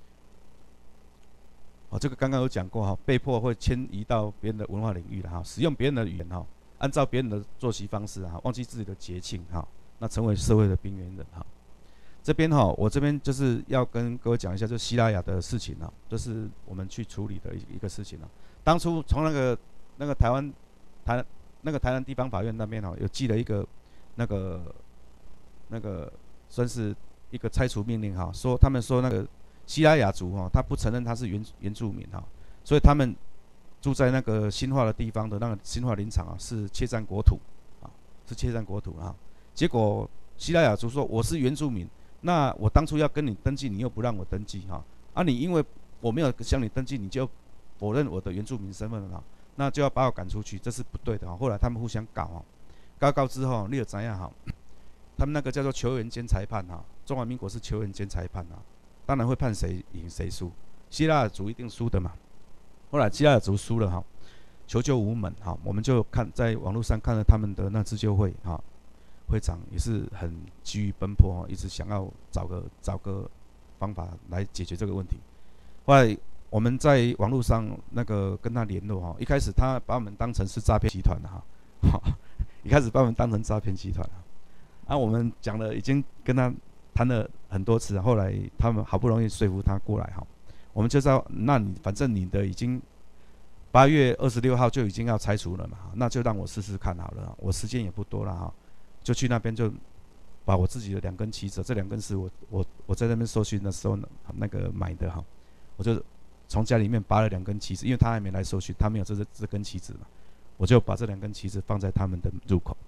哦，这个刚刚有讲过哈，被迫会迁移到别人的文化领域了哈，使用别人的语言哈，按照别人的作息方式哈，忘记自己的节庆哈，那成为社会的边缘人哈。这边哈，我这边就是要跟各位讲一下，就西拉雅的事情啊，这是我们去处理的一一个事情啊。当初从那个那个台湾台那个台南地方法院那边哦，有寄了一个那个那个算是一个拆除命令哈，说他们说那个西拉雅族哈，他不承认他是原原住民哈，所以他们住在那个新化的地方的那个新化林场啊，是窃占国土啊，是窃占国土啊。结果西拉雅族说我是原住民，那我当初要跟你登记，你又不让我登记哈，啊你因为我没有向你登记，你就否认我的原住民身份了哈。那就要把我赶出去，这是不对的。后来他们互相搞啊，告告之后，你有怎样哈？他们那个叫做球员兼裁判哈，中华民国是球员兼裁判啊，当然会判谁赢谁输，希腊族一定输的嘛。后来希腊族输了哈，求救无门哈，我们就看在网络上看了他们的那自救会哈，会长也是很急于奔波，一直想要找个找个方法来解决这个问题。后来我们在网络上那个跟他联络哈，一开始他把我们当成是诈骗集团的哈，一开始把我们当成诈骗集团啊，我们讲了已经跟他谈了很多次，后来他们好不容易说服他过来哈，我们就知道，那你反正你的已经八月二十六号就已经要拆除了嘛，那就让我试试看好了，我时间也不多了哈，就去那边就把我自己的两根旗子，这两根是我我我在那边搜寻的时候那个买的哈，我就从家里面拔了两根旗子，因为他还没来搜寻，他没有这这根旗子嘛，我就把这两根旗子放在他们的入口，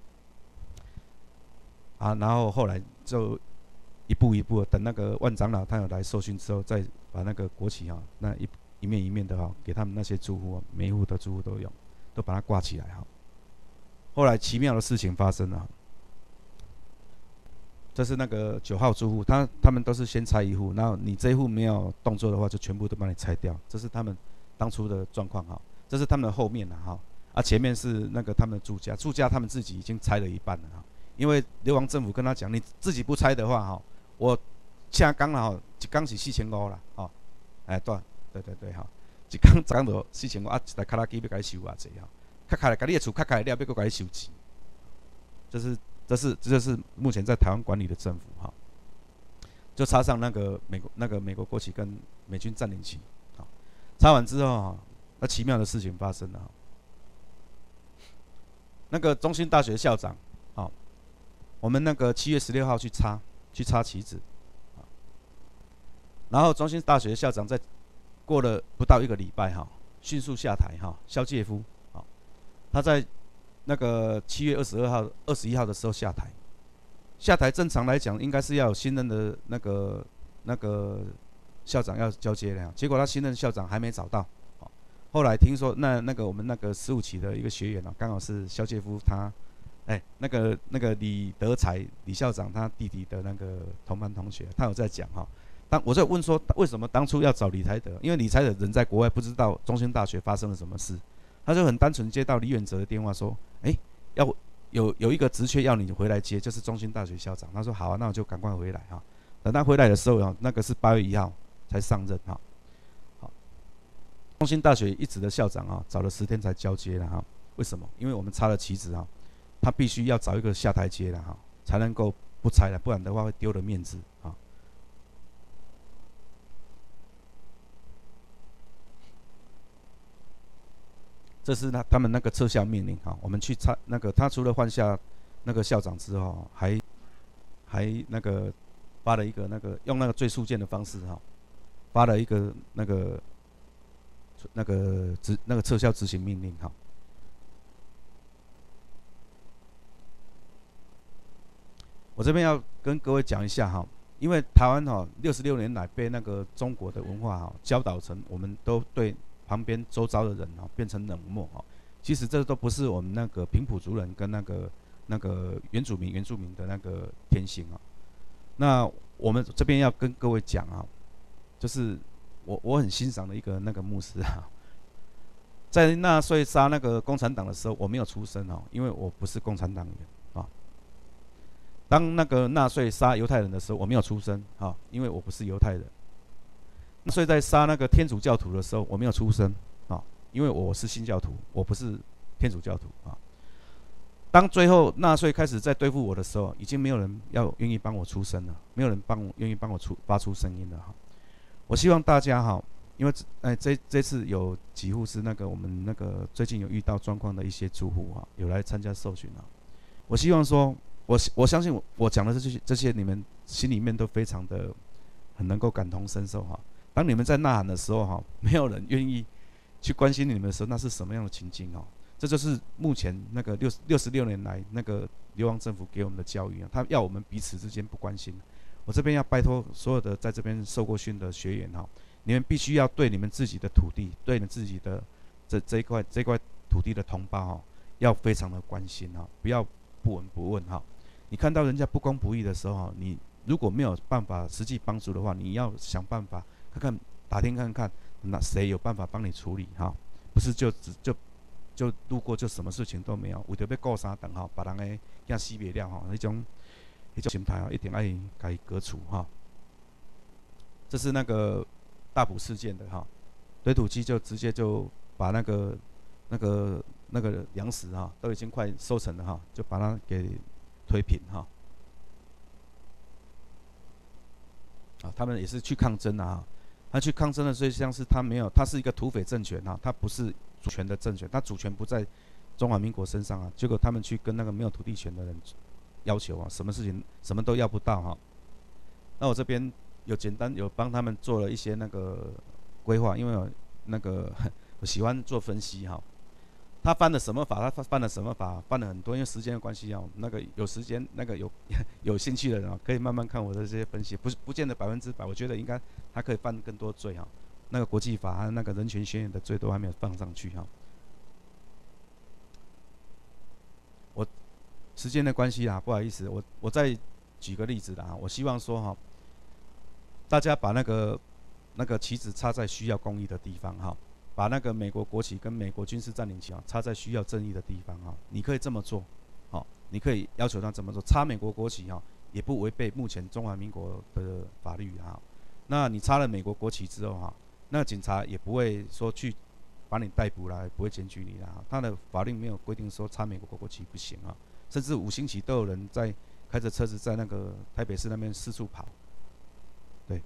啊，然后后来就一步一步的等那个万长老他有来搜寻之后，再把那个国旗哈，那一一面一面的哈，给他们那些住户，每一户的住户都有，都把它挂起来哈。后来奇妙的事情发生了。这是那个九号住户，他他们都是先拆一户，然后你这一户没有动作的话，就全部都帮你拆掉。这是他们当初的状况哈，这是他们的后面了哈，啊前面是那个他们的住家，住家他们自己已经拆了一半了哈， 因为流亡政府跟他讲，你自己不拆的话哈，我下岗了哈，一工是四千五啦，吼，哎对对对对哈，一工十工就四千五啊，一台卡拉机要甲你收偌济哈，卡开来，甲你的厝卡开来了，要搁甲你收钱，这是这是这就是目前在台湾管理的政府哈，就插上那个美国那个美国国旗跟美军占领旗，好，插完之后哈，那奇妙的事情发生了，那个中兴大学校长，好，我们那个七月十六号去插去插旗子，然后中兴大学校长在过了不到一个礼拜哈，迅速下台哈，萧介夫，好，他在那个七月二十二号、二十一号的时候下台。下台正常来讲，应该是要有新任的那个那个校长要交接的，结果他新任校长还没找到。后来听说，那那个我们那个十五期的一个学员啊，刚好是萧介夫他，哎、欸，那个那个李德才李校长他弟弟的那个同班同学，他有在讲哈。当我在问说，为什么当初要找李才德？因为李才德人在国外，不知道中兴大学发生了什么事，他就很单纯接到李远哲的电话说，哎、欸，要有有一个职缺要你回来接，就是中兴大学校长。他说好啊，那我就赶快回来哈。等他回来的时候啊，那个是八月一号才上任哈。好，中兴大学一直的校长啊，找了十天才交接了哈。为什么？因为我们插了旗子啊，他必须要找一个下台阶了哈，才能够不拆了，不然的话会丢了面子啊。这是他他们那个撤销命令哈，我们去插那个他除了换下那个校长之后，还还那个发了一个那个用那个最速件的方式哈，发了一个那个那个执那个撤销执行命令哈。我这边要跟各位讲一下哈，因为台湾哈六十六年来被那个中国的文化哈教导成，我们都对旁边周遭的人哈变成冷漠哈。其实这都不是我们那个平埔族人跟那个那个原住民原住民的那个天性啊。那我们这边要跟各位讲啊，就是我我很欣赏的一个那个牧师啊，在纳粹杀那个共产党的时候，我没有出生哦，因为我不是共产党员啊。当那个纳粹杀犹太人的时候，我没有出生啊，因为我不是犹太人。纳粹在杀那个天主教徒的时候，我没有出生啊，因为我是新教徒，我不是天主教徒啊。当最后纳粹开始在对付我的时候，已经没有人要愿意帮我出声了，没有人帮我愿意帮我出发出声音了哈。我希望大家哈，因为哎这这次有几户是那个我们那个最近有遇到状况的一些住户哈，有来参加受训啊。我希望说，我我相信我我讲的这些这些，你们心里面都非常的很能够感同身受哈。当你们在呐喊的时候哈，没有人愿意去关心你们的时候，那是什么样的情境哦？这就是目前那个六六十六年来那个流亡政府给我们的教育啊，他要我们彼此之间不关心。我这边要拜托所有的在这边受过训的学员哈，你们必须要对你们自己的土地，对你们自己的这这一块这一块土地的同胞哈，要非常的关心哈，不要不闻不问哈。你看到人家不公不义的时候，你如果没有办法实际帮助的话，你要想办法看看打听看看，那谁有办法帮你处理哈？不是就只就。就路过就什么事情都没有，为着要顾三顿吼，别人诶惊死袂了吼，那种那种心态哦，一定爱该革除哈。这是那个大埔事件的哈，堆土机就直接就把那个那个那个粮食哈都已经快收成了哈，就把它给推平哈。啊，他们也是去抗争啊，他去抗争的，所以像是他没有，他是一个土匪政权啊，他不是主权的政权，他主权不在中华民国身上啊。结果他们去跟那个没有土地权的人要求啊，什么事情什么都要不到哈、啊。那我这边有简单有帮他们做了一些那个规划，因为我那个我喜欢做分析哈、啊。他犯了什么法？他犯了什么法？犯了很多，因为时间的关系啊，那个有时间那个有有兴趣的人啊，可以慢慢看我的这些分析，不是不见得百分之百，我觉得应该他可以犯更多罪哈、啊。那个国际法和那个人权宣言的罪都还没有放上去哈、啊。我时间的关系啊，不好意思，我我再举个例子啦，我希望说哈、啊，大家把那个那个旗子插在需要公益的地方哈、啊。把那个美国国旗跟美国军事占领旗啊插在需要正义的地方啊，你可以这么做，好， 你可以要求他怎么做，插美国国旗哈，也不违背目前中华民国的法律哈。那你插了美国国旗之后哈，那警察也不会说去把你逮捕啦，不会检举你啦。他的法令没有规定说插美国国旗不行啊，甚至五星旗都有人在开着车子在那个台北市那边四处跑。对，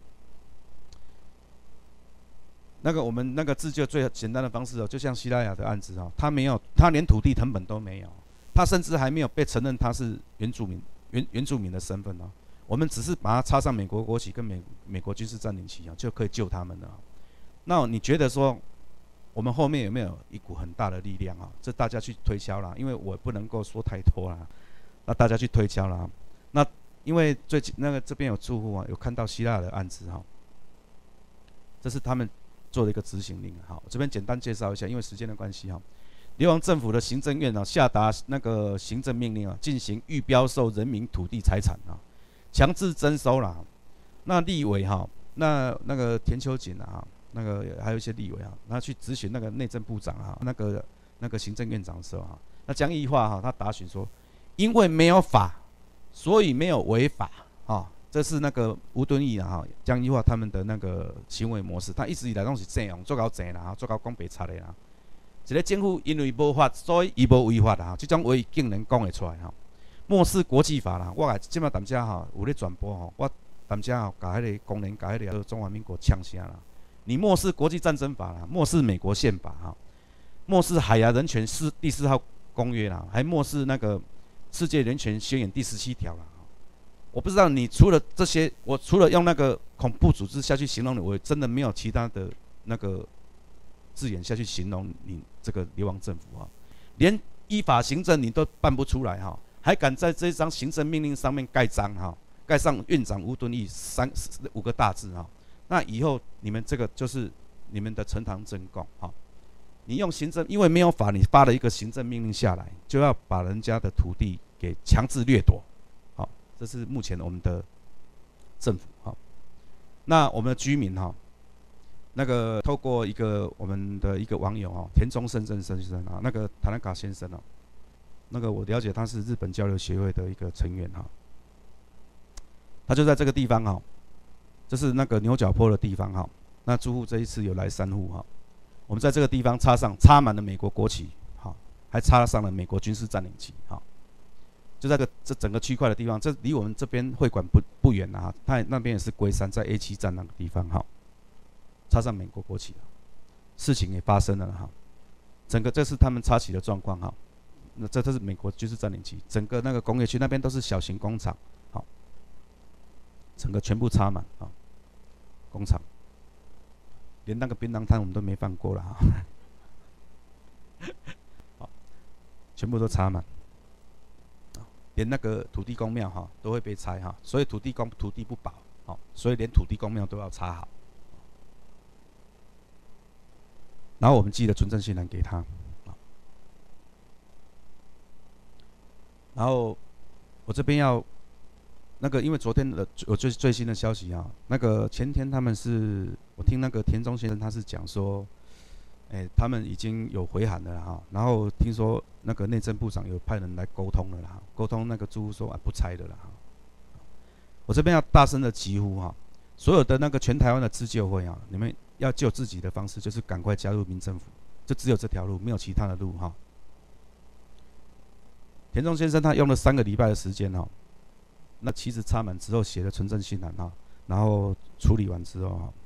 那个我们那个自救最简单的方式哦，就像西拉雅的案子哦，他没有，他连土地誊本都没有，他甚至还没有被承认他是原住民原原住民的身份哦。我们只是把它插上美国国旗跟美美国军事占领旗啊，就可以救他们了。那你觉得说？我们后面有没有一股很大的力量啊？这大家去推敲啦，因为我不能够说太多啦，那大家去推敲啦。那因为最近那个这边有住户啊，有看到希腊的案子哈，这是他们做的一个执行令。好，这边简单介绍一下，因为时间的关系哈，流亡政府的行政院啊下达那个行政命令啊，进行预标售人民土地财产啊，强制征收啦。那立委哈，那那个田秋瑾啊。那个还有一些立委啊，他去咨询那个内政部长啊，那个那个行政院长的时候啊，那江宜桦哈，他答询说，因为没有法，所以没有违法啊，这是那个吴敦义啊哈，江宜桦他们的那个行为模式，他一直以来都是这样做到正啦，做到讲白贼的啦。一个政府因为无法，所以伊无违法啦，这种话竟然讲会出来哈，漠视国际法啦。我啊，即摆淡遮哈有咧转播吼，我淡遮吼，甲迄个工人，甲迄个中华民国呛声啦。你漠视国际战争法啦，漠视美国宪法哈，漠视海洋人权四第四号公约啦，还漠视那个世界人权宣言第十七条啦。我不知道你除了这些，我除了用那个恐怖组织下去形容你，我真的没有其他的那个字眼下去形容你这个流亡政府啊，连依法行政你都办不出来哈，还敢在这一张行政命令上面盖章哈，盖上院长吴敦义三五个大字哈。那以后你们这个就是你们的呈堂证供，哈，你用行政，因为没有法，你发了一个行政命令下来，就要把人家的土地给强制掠夺，好，这是目前我们的政府，哈。那我们的居民哈，那个透过一个我们的一个网友哈，田中胜正先生啊，那个塔纳卡先生啊，那个我了解他是日本交流协会的一个成员哈，他就在这个地方哈。这是那个牛角坡的地方哈，那住户这一次有来三户哈，我们在这个地方插上插满了美国国旗，哈，还插上了美国军事占领旗，哈，就在这个这整个区块的地方，这离我们这边会馆不不远啊，它那边也是龟山，在 A 七 站那个地方哈，插上美国国旗，事情也发生了哈，整个这是他们插旗的状况哈，那这都是美国军事占领旗，整个那个工业区那边都是小型工厂，好，整个全部插满啊。工厂，连那个槟榔摊我们都没放过了哈，好，全部都插满，连那个土地公庙哈都会被拆哈，所以土地公土地不保，好，所以连土地公庙都要插好，然后我们寄了存证信函给他，然后我这边要。那个，因为昨天的我最最新的消息啊，那个前天他们是，我听那个田中先生他是讲说，哎、欸，他们已经有回函了哈，然后听说那个内政部长有派人来沟通了啦，沟通那个住户说啊不拆的啦哈。我这边要大声的疾呼哈，所有的那个全台湾的自救会啊，你们要救自己的方式就是赶快加入民政府，就只有这条路，没有其他的路哈。田中先生他用了三个礼拜的时间哈。那旗子插满之后，写了存证信函哈，然后处理完之后哈，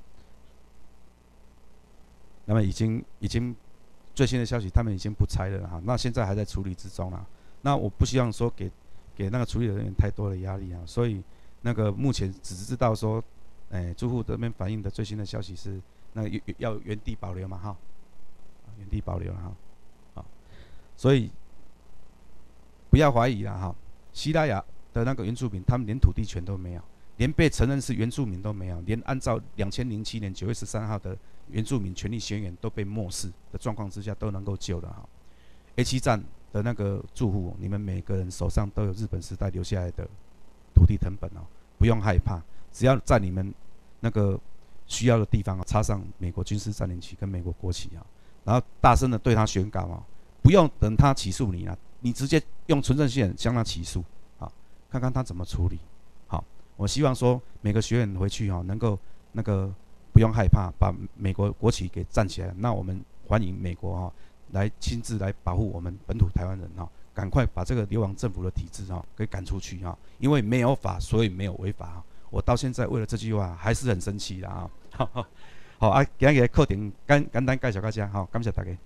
那么已经已经最新的消息，他们已经不拆了哈，那现在还在处理之中啦。那我不希望说给给那个处理的人员太多的压力啊，所以那个目前只知道说，哎、欸，住户这边反映的最新的消息是，那个要原地保留嘛哈，原地保留了哈，好，所以不要怀疑了哈，西拉雅。的那个原住民，他们连土地权都没有，连被承认是原住民都没有，连按照两千零七年九月十三号的原住民权利宣言都被漠视的状况之下，都能够救的哈。A 七 站的那个住户，你们每个人手上都有日本时代留下来的土地誊本哦，不用害怕，只要在你们那个需要的地方插上美国军事占领旗跟美国国旗啊，然后大声的对他宣告啊，不用等他起诉你啊， 你直接用存证信向他起诉，好，看看他怎么处理。好，我希望说每个学员回去哈，能够那个不用害怕，把美国国旗给站起来。那我们欢迎美国哈来亲自来保护我们本土台湾人哈，赶快把这个流亡政府的体制哈给赶出去哈，因为没有法，所以没有违法。我到现在为了这句话还是很生气的啊。好啊，今日的课程简简单介绍到这，好，感谢大家。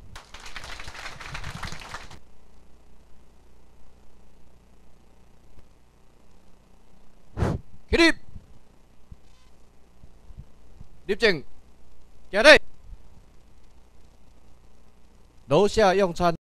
起立，立正，行礼，楼下用餐。